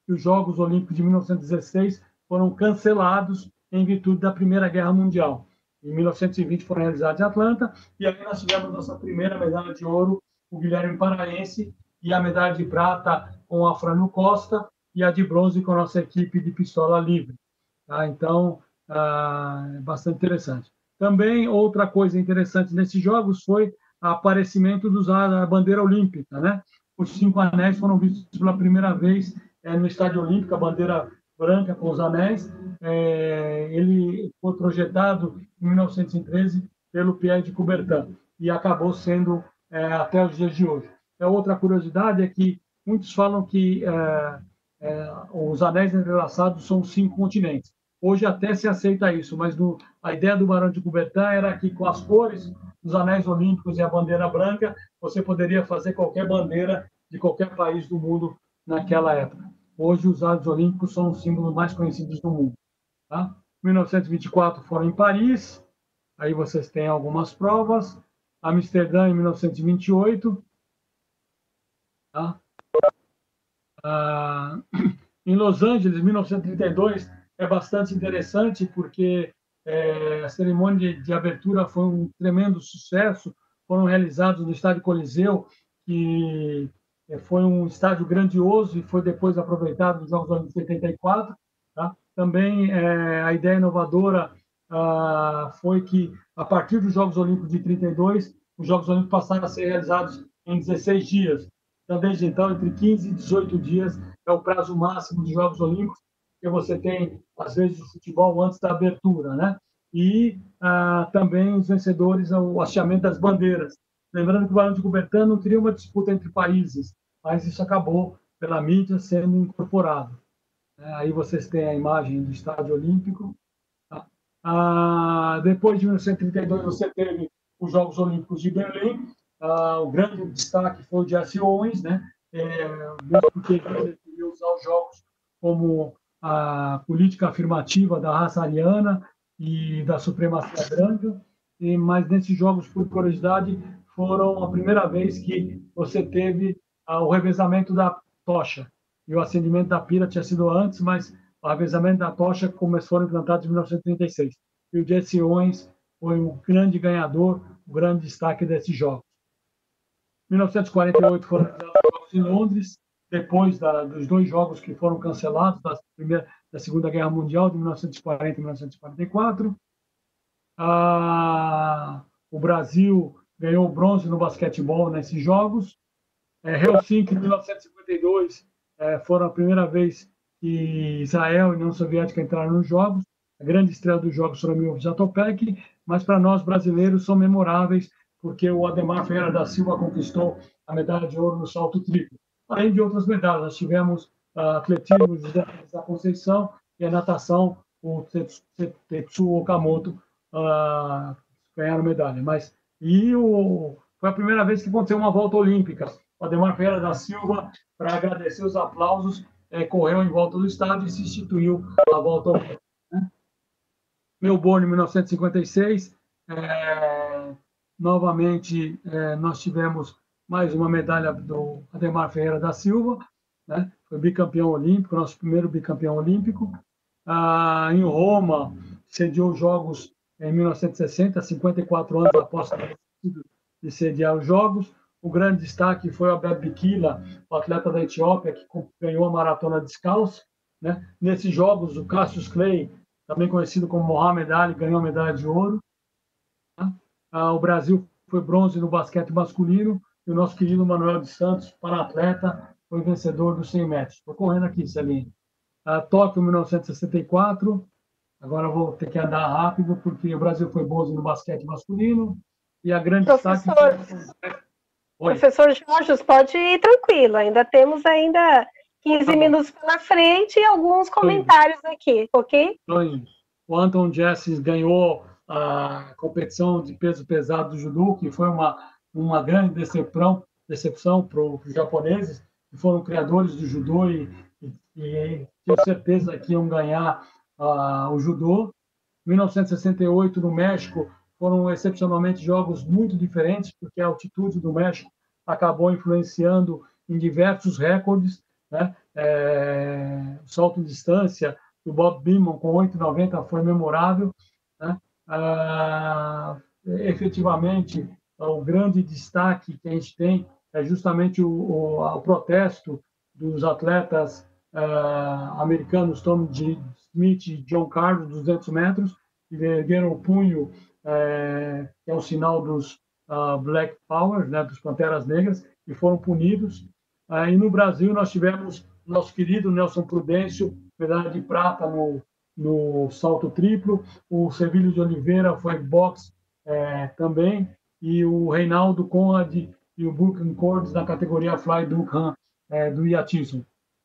[SPEAKER 3] que os Jogos Olímpicos de mil novecentos e dezesseis foram cancelados em virtude da Primeira Guerra Mundial. Em mil novecentos e vinte foram realizados em Atlanta, e aí nós tivemos nossa primeira medalha de ouro, o Guilherme Paraense, e a medalha de prata com a Frânio Costa, e a de bronze com a nossa equipe de pistola livre. Tá? Então, ah, é bastante interessante. Também, outra coisa interessante nesses Jogos foi o aparecimento da bandeira olímpica, né? Os cinco anéis foram vistos pela primeira vez é, no Estádio Olímpico, a bandeira branca com os anéis. É, ele foi projetado em mil novecentos e treze pelo Pierre de Coubertin e acabou sendo é, até os dias de hoje. A outra curiosidade é que muitos falam que é, é, os anéis entrelaçados são cinco continentes. Hoje até se aceita isso, mas no, a ideia do Barão de Coubertin era que com as cores dos anéis olímpicos e a bandeira branca, você poderia fazer qualquer bandeira de qualquer país do mundo naquela época. Hoje os Jogos Olímpicos são os símbolos mais conhecidos do mundo. Tá? mil novecentos e vinte e quatro foram em Paris, aí vocês têm algumas provas. Amsterdã em mil novecentos e vinte e oito. Tá? Ah, em Los Angeles, mil novecentos e trinta e dois, é bastante interessante porque é, a cerimônia de, de abertura foi um tremendo sucesso. Foram realizados no Estádio Coliseu, que foi um estádio grandioso e foi depois aproveitado nos Jogos Olímpicos de oitenta e quatro. Tá? Também é, a ideia inovadora ah, foi que, a partir dos Jogos Olímpicos de trinta e dois, os Jogos Olímpicos passaram a ser realizados em dezesseis dias. Então, desde então, entre quinze e dezoito dias é o prazo máximo dos Jogos Olímpicos, que você tem, às vezes, o futebol antes da abertura, né? E ah, também os vencedores, o hasteamento das bandeiras. Lembrando que o Barão de Coubertin não queria uma disputa entre países, mas isso acabou, pela mídia, sendo incorporado. Aí vocês têm a imagem do Estádio Olímpico. Tá? Ah, depois de mil novecentos e trinta e dois, você teve os Jogos Olímpicos de Berlim. Ah, o grande destaque foi o Jesse Owens, né? É, mesmo porque ele queria usar os Jogos como a política afirmativa da raça ariana e da supremacia branca. E, mas nesses Jogos, por curiosidade, foram a primeira vez que você teve ah, o revezamento da tocha. E o acendimento da pira tinha sido antes, mas o revezamento da tocha começou a ser implantado em mil novecentos e trinta e seis. E o Jesse Owens foi o grande ganhador, o grande destaque desses Jogos. Em mil novecentos e quarenta e oito foram realizados os Jogos em Londres, depois da, dos dois Jogos que foram cancelados, da, primeira, da Segunda Guerra Mundial, de mil novecentos e quarenta e mil novecentos e quarenta e quatro. Ah, o Brasil ganhou bronze no basquetebol nesses Jogos. É, Helsinki, em mil novecentos e cinquenta e dois, é, foram a primeira vez que Israel e a União Soviética entraram nos Jogos. A grande estrela dos Jogos foi o Milton Zatopek, mas para nós brasileiros são memoráveis, porque o Ademar Ferreira da Silva conquistou a medalha de ouro no salto triplo. Além de outras medalhas, nós tivemos uh, atletismo, José da Conceição, e a natação, o Tetsuo Okamoto, uh, ganharam medalha. Mas, e o, foi a primeira vez que aconteceu uma volta olímpica. O Ademar Ferreira da Silva, para agradecer os aplausos, é, correu em volta do estádio e se instituiu a volta olímpica. Né? Melbourne, em mil novecentos e cinquenta e seis, é, novamente é, nós tivemos mais uma medalha do Ademar Ferreira da Silva, né? Foi bicampeão olímpico, nosso primeiro bicampeão olímpico. Ah, em Roma, sediou os Jogos em mil novecentos e sessenta, cinquenta e quatro anos após ter decidido de sediar os Jogos. O grande destaque foi o Abel Bikila, o atleta da Etiópia, que ganhou a maratona descalço. Né? Nesses Jogos, o Cassius Clay, também conhecido como Mohamed Ali, ganhou a medalha de ouro. Né? Ah, o Brasil foi bronze no basquete masculino, e o nosso querido Manuel de Santos, para-atleta, foi vencedor dos cem metros. Estou correndo aqui, Celine. Ah, Tóquio, mil novecentos e sessenta e quatro. Agora eu vou ter que andar rápido, porque o Brasil foi bronze no basquete masculino. E a grande
[SPEAKER 1] Professor,
[SPEAKER 3] destaque...
[SPEAKER 1] Professor Jorge, pode ir tranquilo. Ainda temos ainda quinze tá minutos pela frente e alguns comentários aqui, ok?
[SPEAKER 3] O Anton Jessis ganhou a competição de peso pesado do judô, que foi uma, uma grande decepção, decepção para os japoneses, que foram criadores do judô e, e, e tenho certeza que iam ganhar uh, o judô. Em mil novecentos e sessenta e oito, no México, foram excepcionalmente jogos muito diferentes, porque a altitude do México acabou influenciando em diversos recordes, né? É, salto em distância do Bob Beamon com oito e noventa foi memorável, né? Ah, efetivamente, o grande destaque que a gente tem é justamente o, o, o protesto dos atletas ah, americanos Tom Smith e John Carlos, duzentos metros, que ergueram o punho, é, que é o sinal dos uh, Black Power, né, dos Panteras Negras, e foram punidos. Uh, e no Brasil nós tivemos nosso querido Nelson Prudêncio, medalha de prata no, no salto triplo, o Sevilho de Oliveira foi boxe é, também, e o Reinaldo Conrad e o Brooklyn Cordes na categoria Fly Duncan é, do iatismo.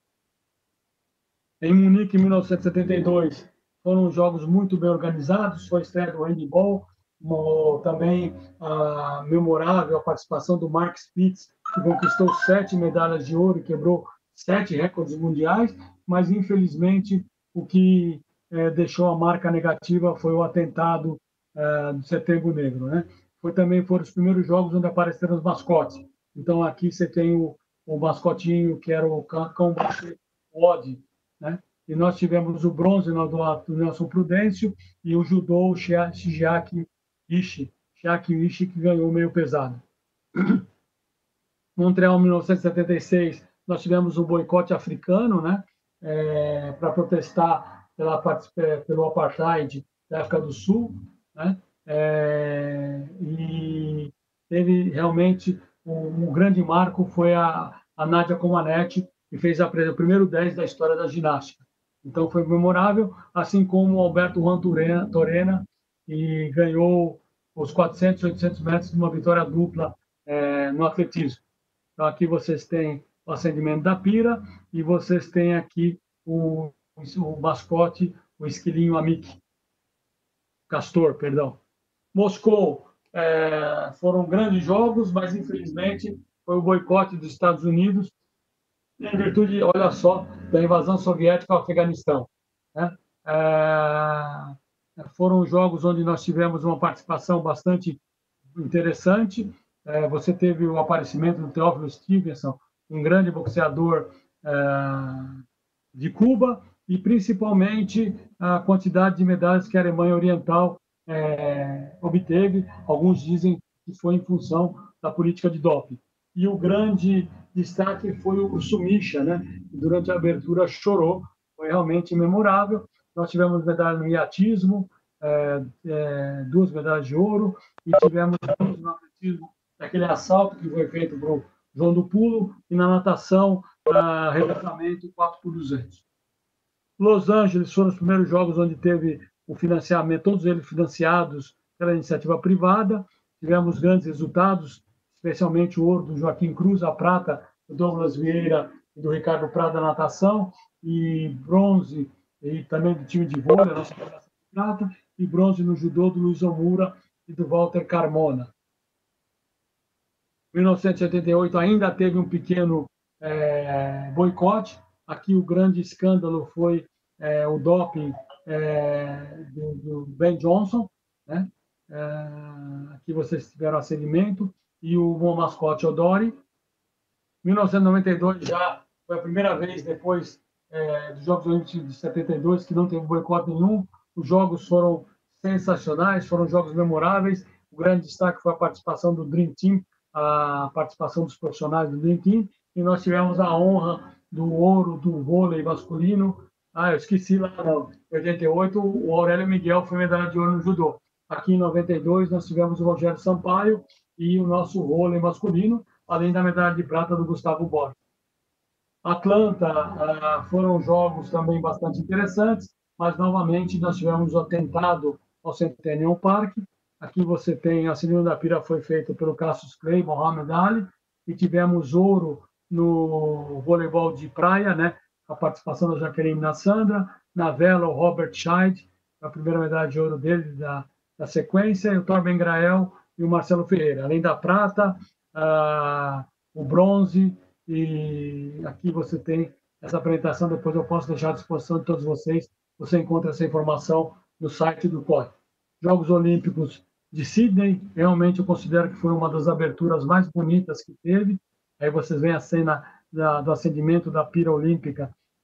[SPEAKER 3] Em Munique, em mil novecentos e setenta e dois, foram jogos muito bem organizados, foi a estreia do handball, também ah, memorável a participação do Mark Spitz, que conquistou sete medalhas de ouro e quebrou sete recordes mundiais, mas infelizmente o que eh, deixou a marca negativa foi o atentado eh, do Setembro Negro, né? Foi também foram os primeiros jogos onde apareceram os mascotes. Então aqui você tem o, o mascotinho que era o cão baixo Odd, né? E nós tivemos o bronze no do Nelson Prudêncio e o judô, o Shigeaki Ishii, Shigeaki Ishii, que ganhou meio pesado. Montreal, mil novecentos e setenta e seis, nós tivemos o boicote africano, né, é, para protestar pela, pelo apartheid da África do Sul, né, é, e teve realmente um, um grande marco foi a, a Nadia Comaneci, que fez a, o primeiro dez da história da ginástica. Então foi memorável, assim como o Alberto Juan Torena, Torena e ganhou os quatrocentos, oitocentos metros numa vitória dupla é, no atletismo. Então aqui vocês têm o acendimento da pira e vocês têm aqui o, o mascote, o esquilinho Amik, Castor, perdão. Moscou, é, foram grandes jogos, mas infelizmente foi o boicote dos Estados Unidos em virtude, olha só, da invasão soviética ao Afeganistão, né? É, foram jogos onde nós tivemos uma participação bastante interessante. É, você teve o aparecimento do Teófilo Stevenson, um grande boxeador é, de Cuba, e principalmente a quantidade de medalhas que a Alemanha Oriental é, obteve. Alguns dizem que foi em função da política de doping. E o grande destaque foi o Sumisha, né? Durante a abertura chorou, foi realmente memorável. Nós tivemos medalha no iatismo, é, é, duas medalhas de ouro, e tivemos no atletismo aquele assalto que foi feito para o João do Pulo, e na natação, ah, revezamento quatro por duzentos. Los Angeles foram os primeiros jogos onde teve o financiamento, todos eles financiados pela iniciativa privada. Tivemos grandes resultados, especialmente o ouro do Joaquim Cruz, a prata do Douglas Vieira e do Ricardo Prado da natação, e bronze e também do time de vôlei, a nossa federação de prata, e bronze no judô do Luiz Omura e do Walter Carmona. Em mil novecentos e oitenta e oito ainda teve um pequeno é, boicote. Aqui o grande escândalo foi é, o doping é, do, do Ben Johnson, né? É, aqui vocês tiveram acendimento, e o bom mascote Odori. mil novecentos e noventa e dois já foi a primeira vez depois é, dos Jogos Olímpicos de setenta e dois que não teve boicote nenhum. Os jogos foram sensacionais, foram jogos memoráveis. O grande destaque foi a participação do Dream Team, a participação dos profissionais do Dream Team, e nós tivemos a honra do ouro do vôlei masculino. Ah, eu esqueci lá em oitenta e oito, o Aurélio Miguel foi medalha de ouro no judô. Aqui em noventa e dois nós tivemos o Rogério Sampaio e o nosso vôlei masculino, além da medalha de prata do Gustavo Borges. Atlanta, ah, foram jogos também bastante interessantes, mas novamente nós tivemos o atentado ao Centennial Park. Aqui você tem a Cilindro da Pira, foi feito pelo Cassius Clay, Mohamed Ali, e tivemos ouro no voleibol de praia, né? A participação da Jaqueline Nassandra, na vela o Robert Scheid, a primeira medalha de ouro dele da, da sequência, e o Torben Grael e o Marcelo Ferreira. Além da prata, ah, o bronze, e aqui você tem essa apresentação, depois eu posso deixar à disposição de todos vocês, você encontra essa informação no site do C O I. Jogos Olímpicos de Sydney, realmente eu considero que foi uma das aberturas mais bonitas que teve. Aí vocês veem a cena da, do acendimento da pira olímpica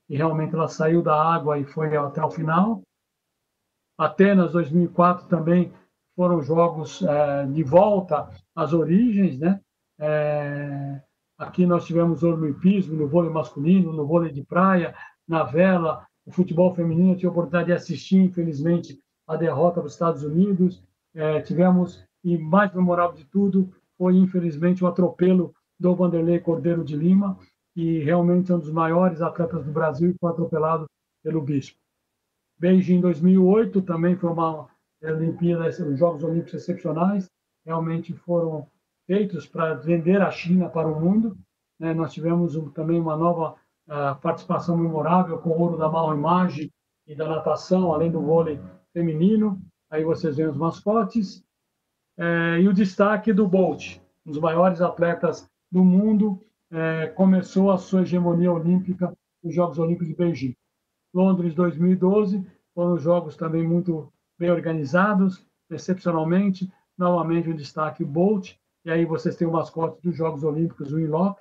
[SPEAKER 3] e realmente ela saiu da água e foi até o final. Atenas dois mil e quatro também foram jogos é, de volta às origens, né? É, aqui nós tivemos ouro no hipismo, no vôlei masculino, no vôlei de praia, na vela, o futebol feminino. Eu tive a oportunidade de assistir, infelizmente, a derrota dos Estados Unidos. É, tivemos, e mais memorável de tudo, foi, infelizmente, o atropelo do Vanderlei Cordeiro de Lima, que realmente é um dos maiores atletas do Brasil e foi atropelado pelo Bispo. Beijing dois mil e oito também foi uma Olimpíada, os Jogos Olímpicos excepcionais, realmente foram feitos para vender a China para o mundo. Né? Nós tivemos um, também uma nova uh, participação memorável com o ouro da Mal Imagem e da natação, além do vôlei feminino. Aí vocês veem os mascotes. É, e o destaque do Bolt, um dos maiores atletas do mundo, é, começou a sua hegemonia olímpica nos Jogos Olímpicos de Beijing. Londres dois mil e doze, foram jogos também muito bem organizados, excepcionalmente. Novamente, o destaque Bolt, e aí vocês têm o mascote dos Jogos Olímpicos, o Inlock.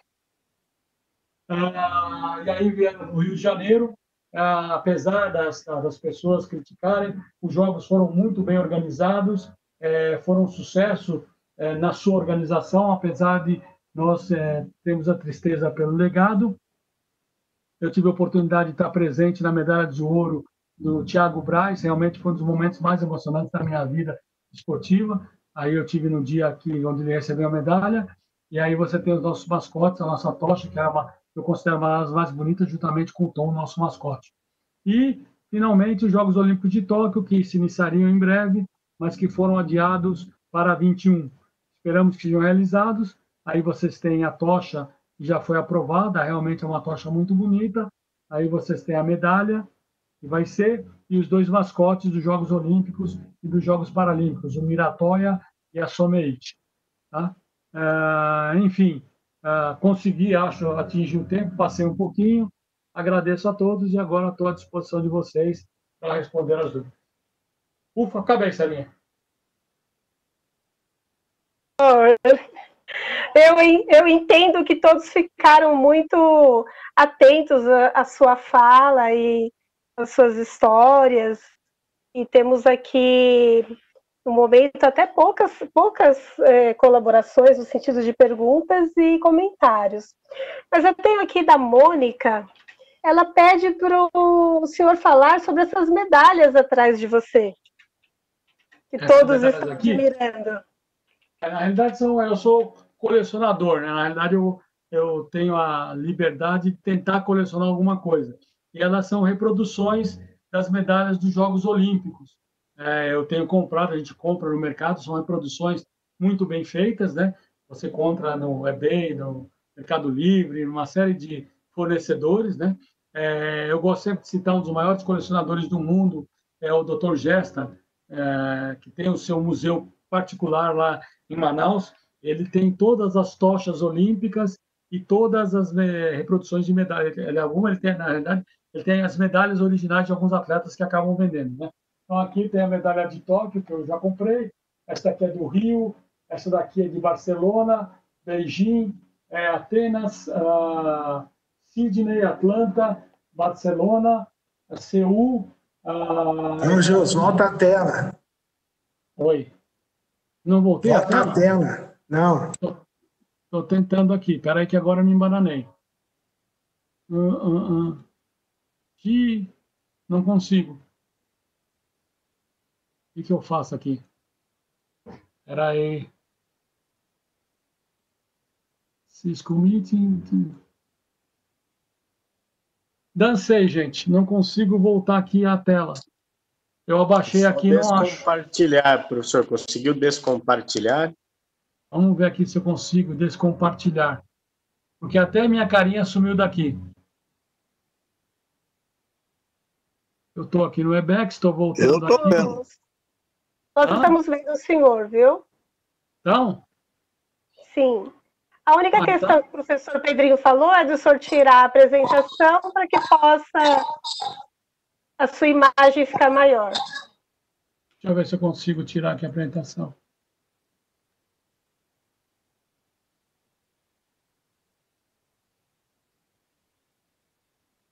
[SPEAKER 3] Ah, e aí vieram no Rio de Janeiro, ah, apesar das, das pessoas criticarem, os jogos foram muito bem organizados, eh, foram um sucesso eh, na sua organização, apesar de nós eh, termos a tristeza pelo legado. Eu tive a oportunidade de estar presente na medalha de ouro do Thiago Braz, realmente foi um dos momentos mais emocionantes da minha vida esportiva. Aí eu tive no dia aqui onde ele recebeu a medalha, e aí você tem os nossos mascotes, a nossa tocha, que é uma, eu considero uma das mais bonitas, juntamente com o Tom, nosso mascote. E, finalmente, os Jogos Olímpicos de Tóquio, que se iniciariam em breve, mas que foram adiados para vinte e um. Esperamos que sejam realizados. Aí vocês têm a tocha, que já foi aprovada, realmente é uma tocha muito bonita. Aí vocês têm a medalha, que vai ser, e os dois mascotes dos Jogos Olímpicos e dos Jogos Paralímpicos, o Miratoia e a Someit. Tá? Uh, enfim, uh, consegui, acho, atingir o tempo, passei um pouquinho. Agradeço a todos e agora estou à disposição de vocês para responder as dúvidas. Ufa, acabei, Celinha.
[SPEAKER 1] Eu, eu entendo que todos ficaram muito atentos à, à sua fala e às suas histórias. E temos aqui, no momento, até poucas, poucas é, colaborações no sentido de perguntas e comentários. Mas eu tenho aqui da Mônica, ela pede para o senhor falar sobre essas medalhas atrás de você, que essas todos estão aqui admirando.
[SPEAKER 3] Na realidade, são, eu sou colecionador, né? Na realidade, eu, eu tenho a liberdade de tentar colecionar alguma coisa. E elas são reproduções das medalhas dos Jogos Olímpicos. É, eu tenho comprado, a gente compra no mercado, são reproduções muito bem feitas, né? Você compra no eBay, no Mercado Livre, uma série de fornecedores, né? É, eu gosto sempre de citar um dos maiores colecionadores do mundo, é o doutor Gesta, é, que tem o seu museu particular lá em Manaus. Ele tem todas as tochas olímpicas e todas as reproduções de medalhas. Ele, alguma ele tem, na realidade, ele tem as medalhas originais de alguns atletas que acabam vendendo, né? Então, aqui tem a medalha de Tóquio, que eu já comprei. Essa daqui é do Rio, essa daqui é de Barcelona, Beijing, é, Atenas, uh, Sydney, Atlanta, Barcelona, Seul. Uh,
[SPEAKER 2] Não, Jus, volta a tela.
[SPEAKER 3] Oi. Não voltei
[SPEAKER 2] volta
[SPEAKER 3] a tela?
[SPEAKER 2] a tela. Não.
[SPEAKER 3] Estou tentando aqui. Espera aí que agora eu me embananei. Uh, uh, uh. Que... Não consigo. O que eu faço aqui? Espera aí. Cisco Meeting. Dancei, gente. Não consigo voltar aqui à tela. Eu abaixei
[SPEAKER 4] Só
[SPEAKER 3] aqui e não acho.
[SPEAKER 4] Descompartilhar, professor. Conseguiu descompartilhar?
[SPEAKER 3] Vamos ver aqui se eu consigo descompartilhar. Porque até minha carinha sumiu daqui. Eu estou aqui no Webex, estou voltando
[SPEAKER 2] eu tô
[SPEAKER 3] aqui.
[SPEAKER 2] vendo.
[SPEAKER 1] Nós ah? estamos vendo o senhor, viu?
[SPEAKER 3] Então?
[SPEAKER 1] Sim. A única
[SPEAKER 3] ah,
[SPEAKER 1] questão
[SPEAKER 3] tá.
[SPEAKER 1] que o professor Pedrinho falou é de o senhor tirar a apresentação para que possa a sua imagem ficar maior.
[SPEAKER 3] Deixa eu ver se eu consigo tirar aqui a apresentação.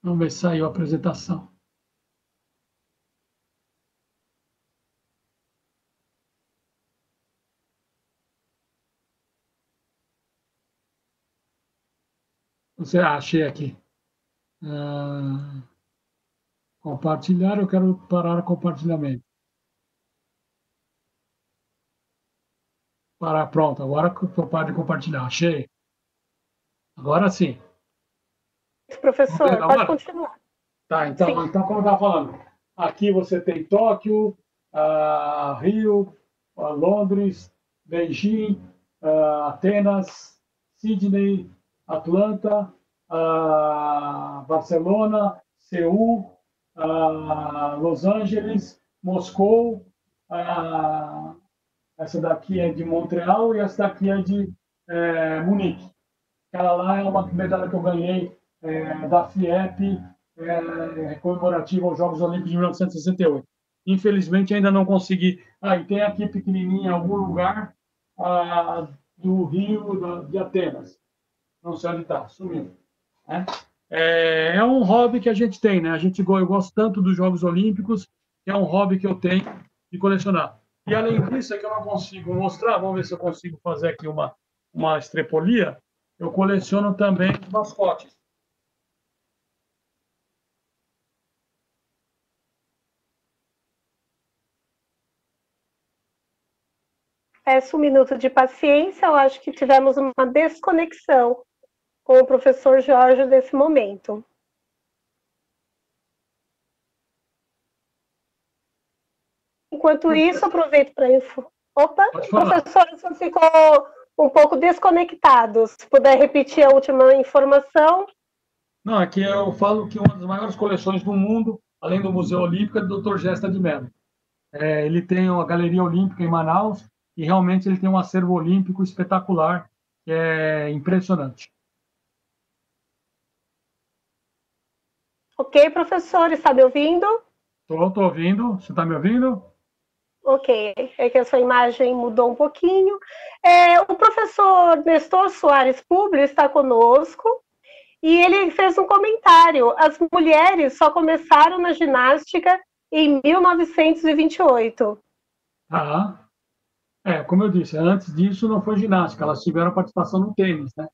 [SPEAKER 3] Vamos ver se saiu a apresentação. Você ah, achei aqui. Ah, compartilhar, eu quero parar o compartilhamento. Parar, pronto, agora que eu paro de compartilhar. Achei. Agora sim.
[SPEAKER 1] Professor, pode continuar.
[SPEAKER 3] Tá, então, então como eu estava falando, aqui você tem Tóquio, ah, Rio, ah, Londres, Beijing, ah, Atenas, Sydney, Atlanta, ah, Barcelona, Seul, ah, Los Angeles, Moscou, ah, essa daqui é de Montreal e essa daqui é de é, Munique. Aquela lá é uma medalha que eu ganhei é, da FIEP, é, comemorativa aos Jogos Olímpicos de mil novecentos e sessenta e oito. Infelizmente, ainda não consegui. Ah, e tem aqui pequenininha em algum lugar ah, do Rio, do, de Atenas. Não sei onde está, sumiu. Né? É, é um hobby que a gente tem, né? A gente, eu gosto tanto dos Jogos Olímpicos, que é um hobby que eu tenho de colecionar. E, além disso, é que eu não consigo mostrar, vamos ver se eu consigo fazer aqui uma, uma estrepolia, eu coleciono também mascotes.
[SPEAKER 1] Peço um minuto de paciência, eu acho que tivemos uma desconexão com o professor Jorge nesse momento. Enquanto isso, aproveito para... Info... Opa, professor, você ficou um pouco desconectado. Se puder repetir a última informação.
[SPEAKER 3] Não, aqui eu falo que uma das maiores coleções do mundo, além do Museu Olímpico, é do doutor Gesta de Mello. É, ele tem a Galeria Olímpica em Manaus e realmente ele tem um acervo olímpico espetacular, que é impressionante.
[SPEAKER 1] Ok, professor, está me ouvindo?
[SPEAKER 3] Estou, estou ouvindo. Você está me ouvindo?
[SPEAKER 1] Ok, é que a sua imagem mudou um pouquinho. É, o professor Nestor Soares Publi está conosco e ele fez um comentário. As mulheres só começaram na ginástica em mil novecentos e vinte e oito.
[SPEAKER 3] Ah, é, como eu disse, antes disso não foi ginástica, elas tiveram participação no tênis, né?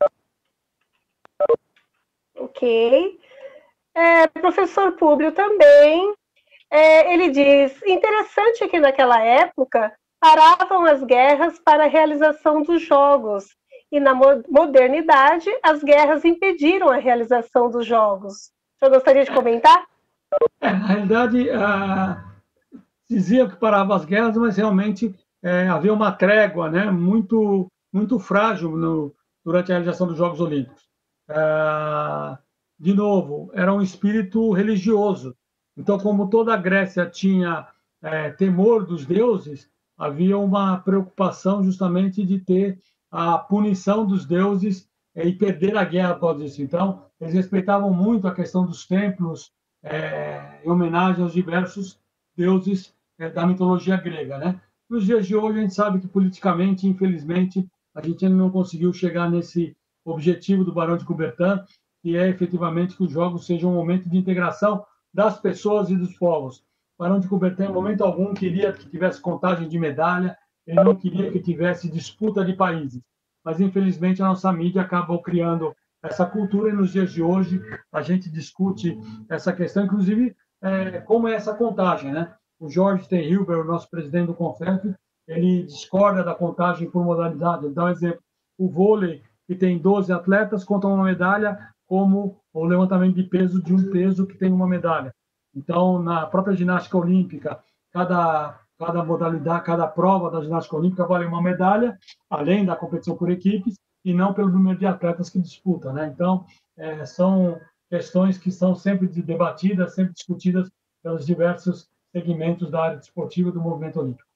[SPEAKER 1] Ok. É, professor Públio também, é, ele diz, interessante que naquela época paravam as guerras para a realização dos jogos, e na modernidade as guerras impediram a realização dos jogos. Eu gostaria de comentar?
[SPEAKER 3] É, na realidade, ah, dizia que parava as guerras, mas realmente é, havia uma trégua, né, muito, muito frágil no, durante a realização dos Jogos Olímpicos. Ah, de novo, era um espírito religioso. Então, como toda a Grécia tinha é, temor dos deuses, havia uma preocupação justamente de ter a punição dos deuses é, e perder a guerra por causa disso. Então, eles respeitavam muito a questão dos templos, é, em homenagem aos diversos deuses é, da mitologia grega, né? Nos dias de hoje, a gente sabe que politicamente, infelizmente, a gente ainda não conseguiu chegar nesse objetivo do Barão de Coubertin, que é efetivamente que os jogos sejam um momento de integração das pessoas e dos povos. O Barão de Coubertin, em momento algum, queria que tivesse contagem de medalha, ele não queria que tivesse disputa de países. Mas, infelizmente, a nossa mídia acabou criando essa cultura e, nos dias de hoje, a gente discute essa questão, inclusive, é, como é essa contagem, né? O Jorge T. Hilber, o nosso presidente do CONFEF, ele discorda da contagem por modalidade. Ele dá um exemplo. O vôlei, que tem doze atletas, conta uma medalha como o levantamento de peso de um peso que tem uma medalha. Então, na própria ginástica olímpica, cada, cada modalidade, cada prova da ginástica olímpica vale uma medalha, além da competição por equipes, e não pelo número de atletas que disputam, né? Então, é, são questões que são sempre debatidas, sempre discutidas pelos diversos segmentos da área desportiva do movimento olímpico.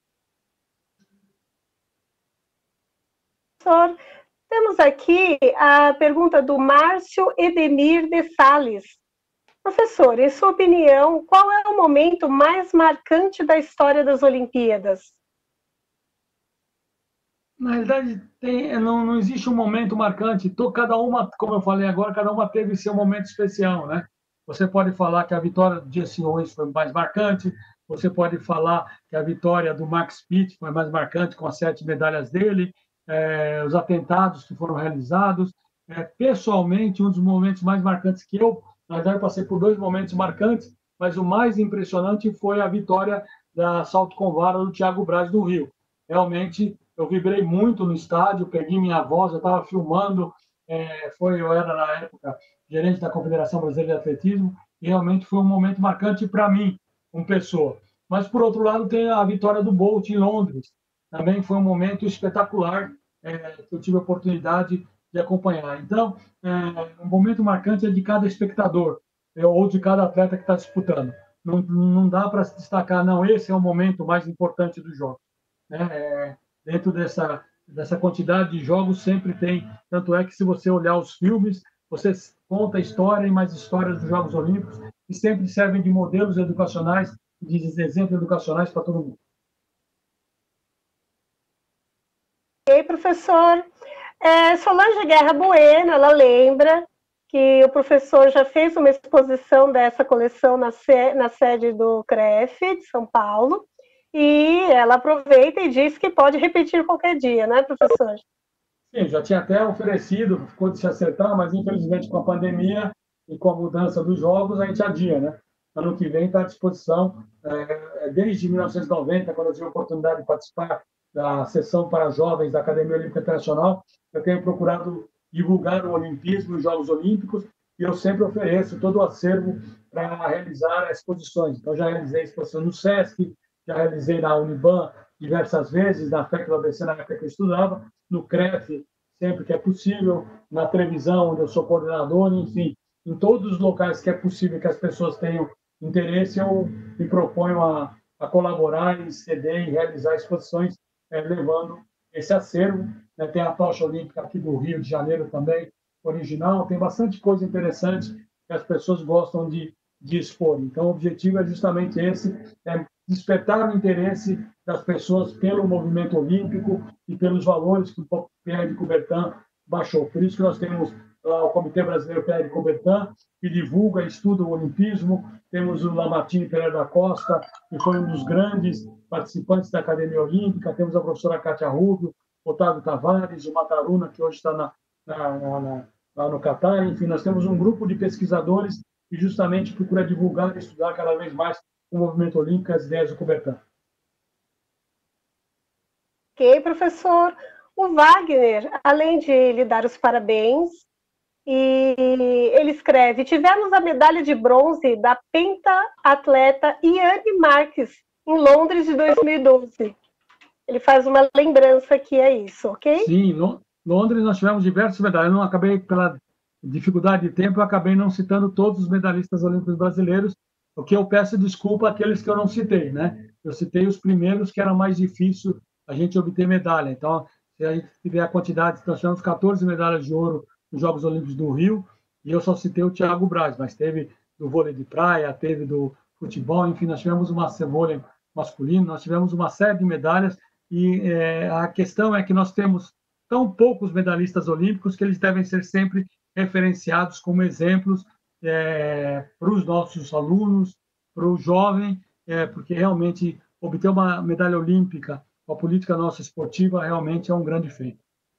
[SPEAKER 1] Professor, temos aqui a pergunta do Márcio Edemir de Sales. Professor, em sua opinião, qual é o momento mais marcante da história das Olimpíadas?
[SPEAKER 3] Na realidade, tem, não, não existe um momento marcante. Cada uma, como eu falei agora, cada uma teve seu momento especial, né? Você pode falar que a vitória do Jesse Owens foi mais marcante, você pode falar que a vitória do Max Pitt foi mais marcante, com as sete medalhas dele, é, os atentados que foram realizados. É, pessoalmente, um dos momentos mais marcantes que eu, na verdade, eu passei por dois momentos marcantes, mas o mais impressionante foi a vitória da salto com vara do Thiago Braz do Rio. Realmente, eu vibrei muito no estádio, peguei minha voz, eu estava filmando, é, foi, eu era, na época, gerente da Confederação Brasileira de Atletismo, e realmente foi um momento marcante para mim, como pessoa. Mas, por outro lado, tem a vitória do Bolt em Londres. Também foi um momento espetacular, é, que eu tive a oportunidade de acompanhar. Então, é, um momento marcante é de cada espectador, é, ou de cada atleta que está disputando. Não, não dá para se destacar, não, esse é o momento mais importante do jogo. Né? É, dentro dessa, dessa quantidade de jogos sempre tem, tanto é que se você olhar os filmes, você conta a história e mais histórias dos Jogos Olímpicos, que sempre servem de modelos educacionais, de exemplos educacionais para todo mundo.
[SPEAKER 1] Ok, professor. É, Solange Guerra Bueno, ela lembra que o professor já fez uma exposição dessa coleção na, se, na sede do C R E F de São Paulo, e ela aproveita e diz que pode repetir qualquer dia, né, professor?
[SPEAKER 3] Sim, já tinha até oferecido, ficou de se acertar, mas infelizmente com a pandemia e com a mudança dos jogos, a gente adia, né? Ano que vem está à disposição, é, desde mil novecentos e noventa, quando eu tive a oportunidade de participar da sessão para jovens da Academia Olímpica Internacional, eu tenho procurado divulgar o olimpismo e os Jogos Olímpicos, e eu sempre ofereço todo o acervo para realizar exposições. Então, já realizei exposição no SESC, já realizei na Uniban diversas vezes, na F E C do A B C, na época que eu estudava, no C R E F, sempre que é possível, na televisão, onde eu sou coordenador, enfim, em todos os locais que é possível que as pessoas tenham interesse, eu me proponho a, a colaborar em ceder e realizar exposições, é, levando esse acervo. Né? Tem a tocha olímpica aqui do Rio de Janeiro também, original, tem bastante coisa interessante que as pessoas gostam de, de expor. Então, o objetivo é justamente esse, é despertar o interesse das pessoas pelo movimento olímpico e pelos valores que o Pierre de Coubertin baixou. Por isso que nós temos lá o Comitê Brasileiro Pierre de Coubertin, que divulga e estuda o olimpismo. Temos o Lamartine Pereira da Costa, que foi um dos grandes participantes da Academia Olímpica. Temos a professora Kátia Rubio, Otávio Tavares, o Mataruna, que hoje está na, na, na, na, lá no Catar. Enfim, nós temos um grupo de pesquisadores que justamente procura divulgar e estudar cada vez mais o movimento olímpico e as ideias do Coubertin.
[SPEAKER 1] Ok, professor. O Wagner, além de lhe dar os parabéns, e ele escreve: tivemos a medalha de bronze da penta-atleta Iane Marques, em Londres, de dois mil e doze. Ele faz uma lembrança que é isso, ok?
[SPEAKER 3] Sim, em Londres nós tivemos diversas medalhas. Eu não acabei, pela dificuldade de tempo, eu acabei não citando todos os medalhistas olímpicos brasileiros, o que eu peço desculpa àqueles que eu não citei, né? Eu citei os primeiros que era mais difícil a gente obter medalha. Então, se a gente tiver a quantidade, nós tivemos quatorze medalhas de ouro nos Jogos Olímpicos do Rio, e eu só citei o Thiago Braz, mas teve do vôlei de praia, teve do futebol, enfim, nós tivemos uma vôlei masculino, nós tivemos uma série de medalhas, e é, a questão é que nós temos tão poucos medalhistas olímpicos que eles devem ser sempre referenciados como exemplos é, para os nossos alunos, para o jovem, é, porque realmente obter uma medalha olímpica com a política nossa esportiva realmente é um grande feito.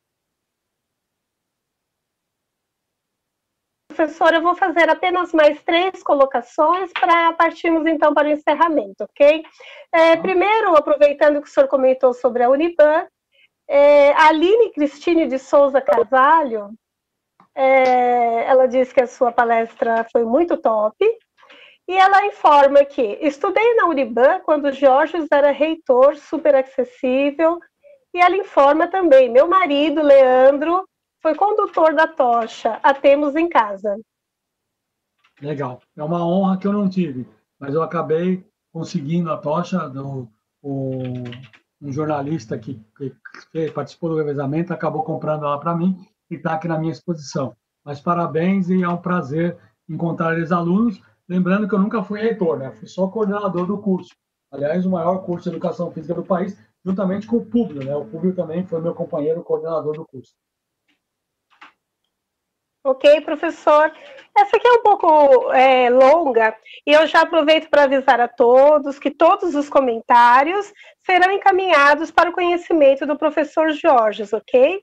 [SPEAKER 1] Professor, eu vou fazer apenas mais três colocações para partirmos então para o encerramento, ok? É, primeiro, aproveitando que o senhor comentou sobre a Uniban, é, a Aline Cristine de Souza Carvalho, é, ela diz que a sua palestra foi muito top, e ela informa que estudei na Uniban quando o Jorge era reitor, super acessível, e ela informa também, meu marido, Leandro, foi condutor da tocha, a temos em casa.
[SPEAKER 3] Legal. É uma honra que eu não tive, mas eu acabei conseguindo a tocha do o, um jornalista que, que, que participou do revezamento, acabou comprando ela para mim e está aqui na minha exposição. Mas parabéns e é um prazer encontrar os alunos. Lembrando que eu nunca fui reitor, né? Fui só coordenador do curso. Aliás, o maior curso de educação física do país, juntamente com o Públio, né? O Públio também foi meu companheiro coordenador do curso.
[SPEAKER 1] Ok, professor? Essa aqui é um pouco é, longa, e eu já aproveito para avisar a todos que todos os comentários serão encaminhados para o conhecimento do professor Jorge, ok?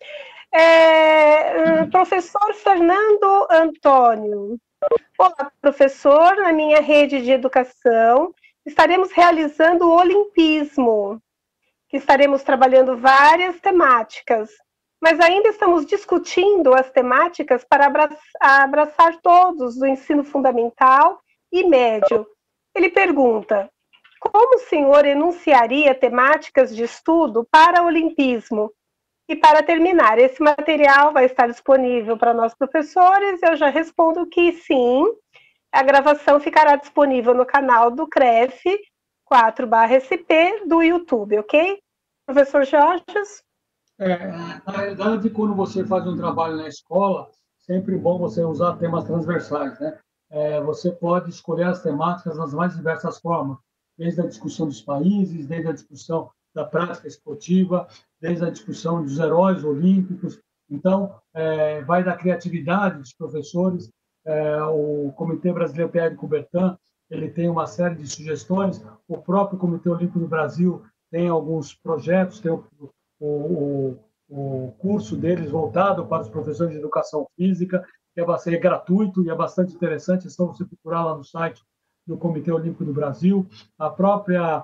[SPEAKER 1] É, professor Fernando Antônio. Olá, professor. Na minha rede de educação, estaremos realizando o Olimpismo, que estaremos trabalhando várias temáticas, mas ainda estamos discutindo as temáticas para abraçar, abraçar todos do ensino fundamental e médio. Ele pergunta, como o senhor enunciaria temáticas de estudo para o Olimpismo? E para terminar, esse material vai estar disponível para nós professores, eu já respondo que sim, a gravação ficará disponível no canal do C R E F quatro barra S P do YouTube, ok? Professor Jorge?
[SPEAKER 3] É, na realidade, quando você faz um trabalho na escola, sempre bom você usar temas transversais, né? É, você pode escolher as temáticas das mais diversas formas, desde a discussão dos países, desde a discussão da prática esportiva, desde a discussão dos heróis olímpicos. Então, é, vai da criatividade dos professores. É, o Comitê Brasileiro Pierre de Coubertin, ele tem uma série de sugestões. O próprio Comitê Olímpico do Brasil tem alguns projetos, tem o, o, o curso deles voltado para os professores de educação física, que é bastante é gratuito e é bastante interessante. É só você procurar lá no site do Comitê Olímpico do Brasil. A própria...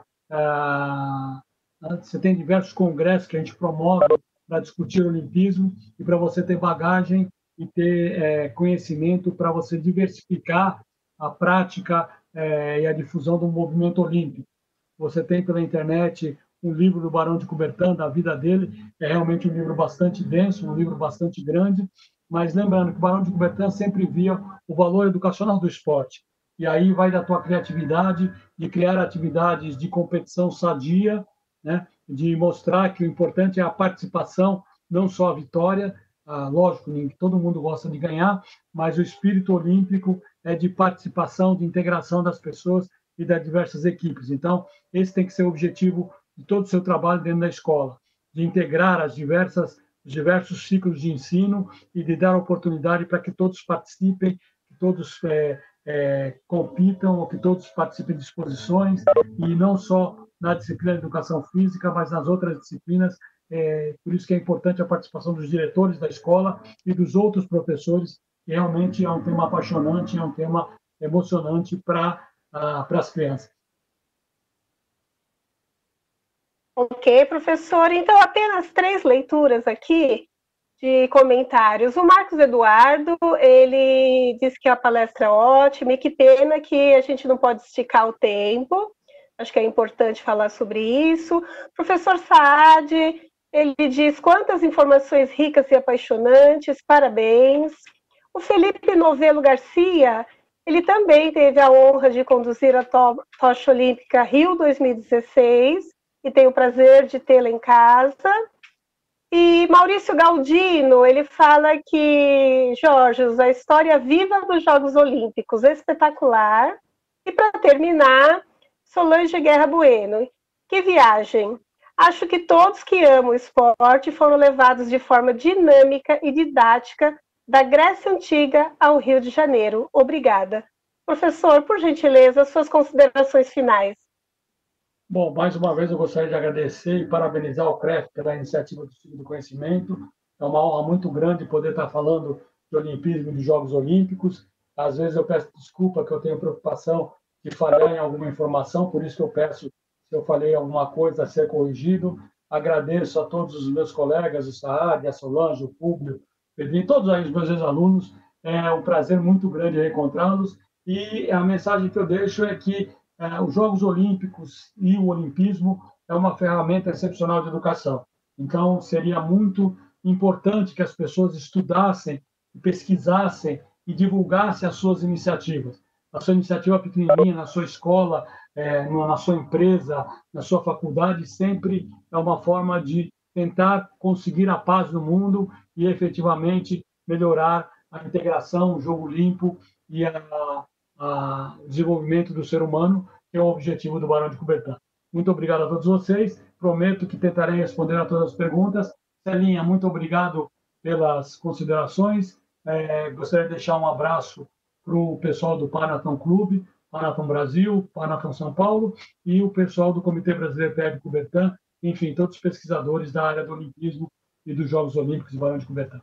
[SPEAKER 3] A, Você tem diversos congressos que a gente promove para discutir o olimpismo e para você ter bagagem e ter é, conhecimento para você diversificar a prática é, e a difusão do movimento olímpico. Você tem pela internet um livro do Barão de Coubertin, da vida dele, é realmente um livro bastante denso, um livro bastante grande, mas lembrando que o Barão de Coubertin sempre via o valor educacional do esporte. E aí vai da tua criatividade de criar atividades de competição sadia, né, de mostrar que o importante é a participação, não só a vitória. Ah, lógico, todo mundo gosta de ganhar, mas o espírito olímpico é de participação, de integração das pessoas e das diversas equipes. Então, esse tem que ser o objetivo de todo o seu trabalho dentro da escola, de integrar as diversas, os diversos ciclos de ensino e de dar oportunidade para que todos participem, que todos é, é, compitam, ou que todos participem de exposições, e não só na disciplina de educação física, mas nas outras disciplinas. É, por isso que é importante a participação dos diretores da escola e dos outros professores, que realmente é um tema apaixonante, é um tema emocionante para para as crianças.
[SPEAKER 1] Ok, professor. Então, apenas três leituras aqui de comentários. O Marcos Eduardo, ele disse que a palestra é ótima e que pena que a gente não pode esticar o tempo. Acho que é importante falar sobre isso. Professor Saad, ele diz quantas informações ricas e apaixonantes, parabéns. O Felipe Novelo Garcia, ele também teve a honra de conduzir a to Tocha Olímpica Rio dois mil e dezesseis e tem o prazer de tê-la em casa. E Maurício Galdino, ele fala que, Jorge, a história viva dos Jogos Olímpicos, espetacular. E para terminar, Solange Guerra Bueno, que viagem! Acho que todos que amam o esporte foram levados de forma dinâmica e didática da Grécia Antiga ao Rio de Janeiro. Obrigada. Professor, por gentileza, suas considerações finais.
[SPEAKER 3] Bom, mais uma vez eu gostaria de agradecer e parabenizar o C R E F pela iniciativa do Ciclo do Conhecimento. É uma honra muito grande poder estar falando de Olimpismo e de Jogos Olímpicos. Às vezes eu peço desculpa que eu tenho preocupação de falhar em alguma informação, por isso que eu peço, se eu falei alguma coisa, a ser corrigido. Agradeço a todos os meus colegas, o Saad, a Solange, o Públio, o Pedrinho, todos aí os meus ex-alunos. É um prazer muito grande reencontrá-los. E a mensagem que eu deixo é que é, os Jogos Olímpicos e o Olimpismo é uma ferramenta excepcional de educação. Então, seria muito importante que as pessoas estudassem, pesquisassem e divulgassem as suas iniciativas. A sua iniciativa pequenininha, na sua escola, é, na sua empresa, na sua faculdade, sempre é uma forma de tentar conseguir a paz no mundo e, efetivamente, melhorar a integração, o jogo limpo e a, a, o desenvolvimento do ser humano, que é o objetivo do Barão de Coubertin. Muito obrigado a todos vocês. Prometo que tentarei responder a todas as perguntas. Celinha, muito obrigado pelas considerações É, gostaria de deixar um abraço para o pessoal do Panathon Clube, Panathon Brasil, Panathon São Paulo e o pessoal do Comitê Brasileiro P R de Coubertin, enfim, todos os pesquisadores da área do olimpismo e dos Jogos Olímpicos de Barão de Coubertin.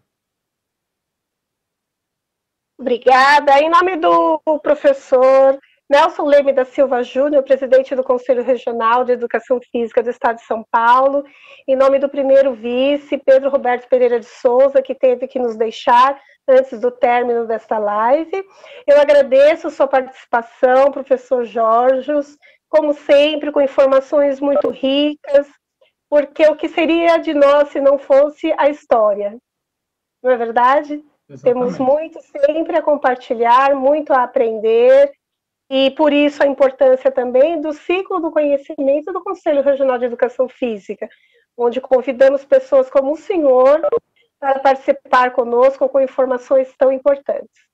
[SPEAKER 1] Obrigada. Em nome do professor Nelson Leme da Silva Júnior, presidente do Conselho Regional de Educação Física do Estado de São Paulo, em nome do primeiro vice, Pedro Roberto Pereira de Souza, que teve que nos deixar antes do término desta live. Eu agradeço a sua participação, professor Jorge, como sempre, com informações muito ricas, porque o que seria de nós se não fosse a história? Não é verdade? Exatamente. Temos muito sempre a compartilhar, muito a aprender, e por isso a importância também do ciclo do conhecimento do Conselho Regional de Educação Física, onde convidamos pessoas como o senhor para participar conosco com informações tão importantes.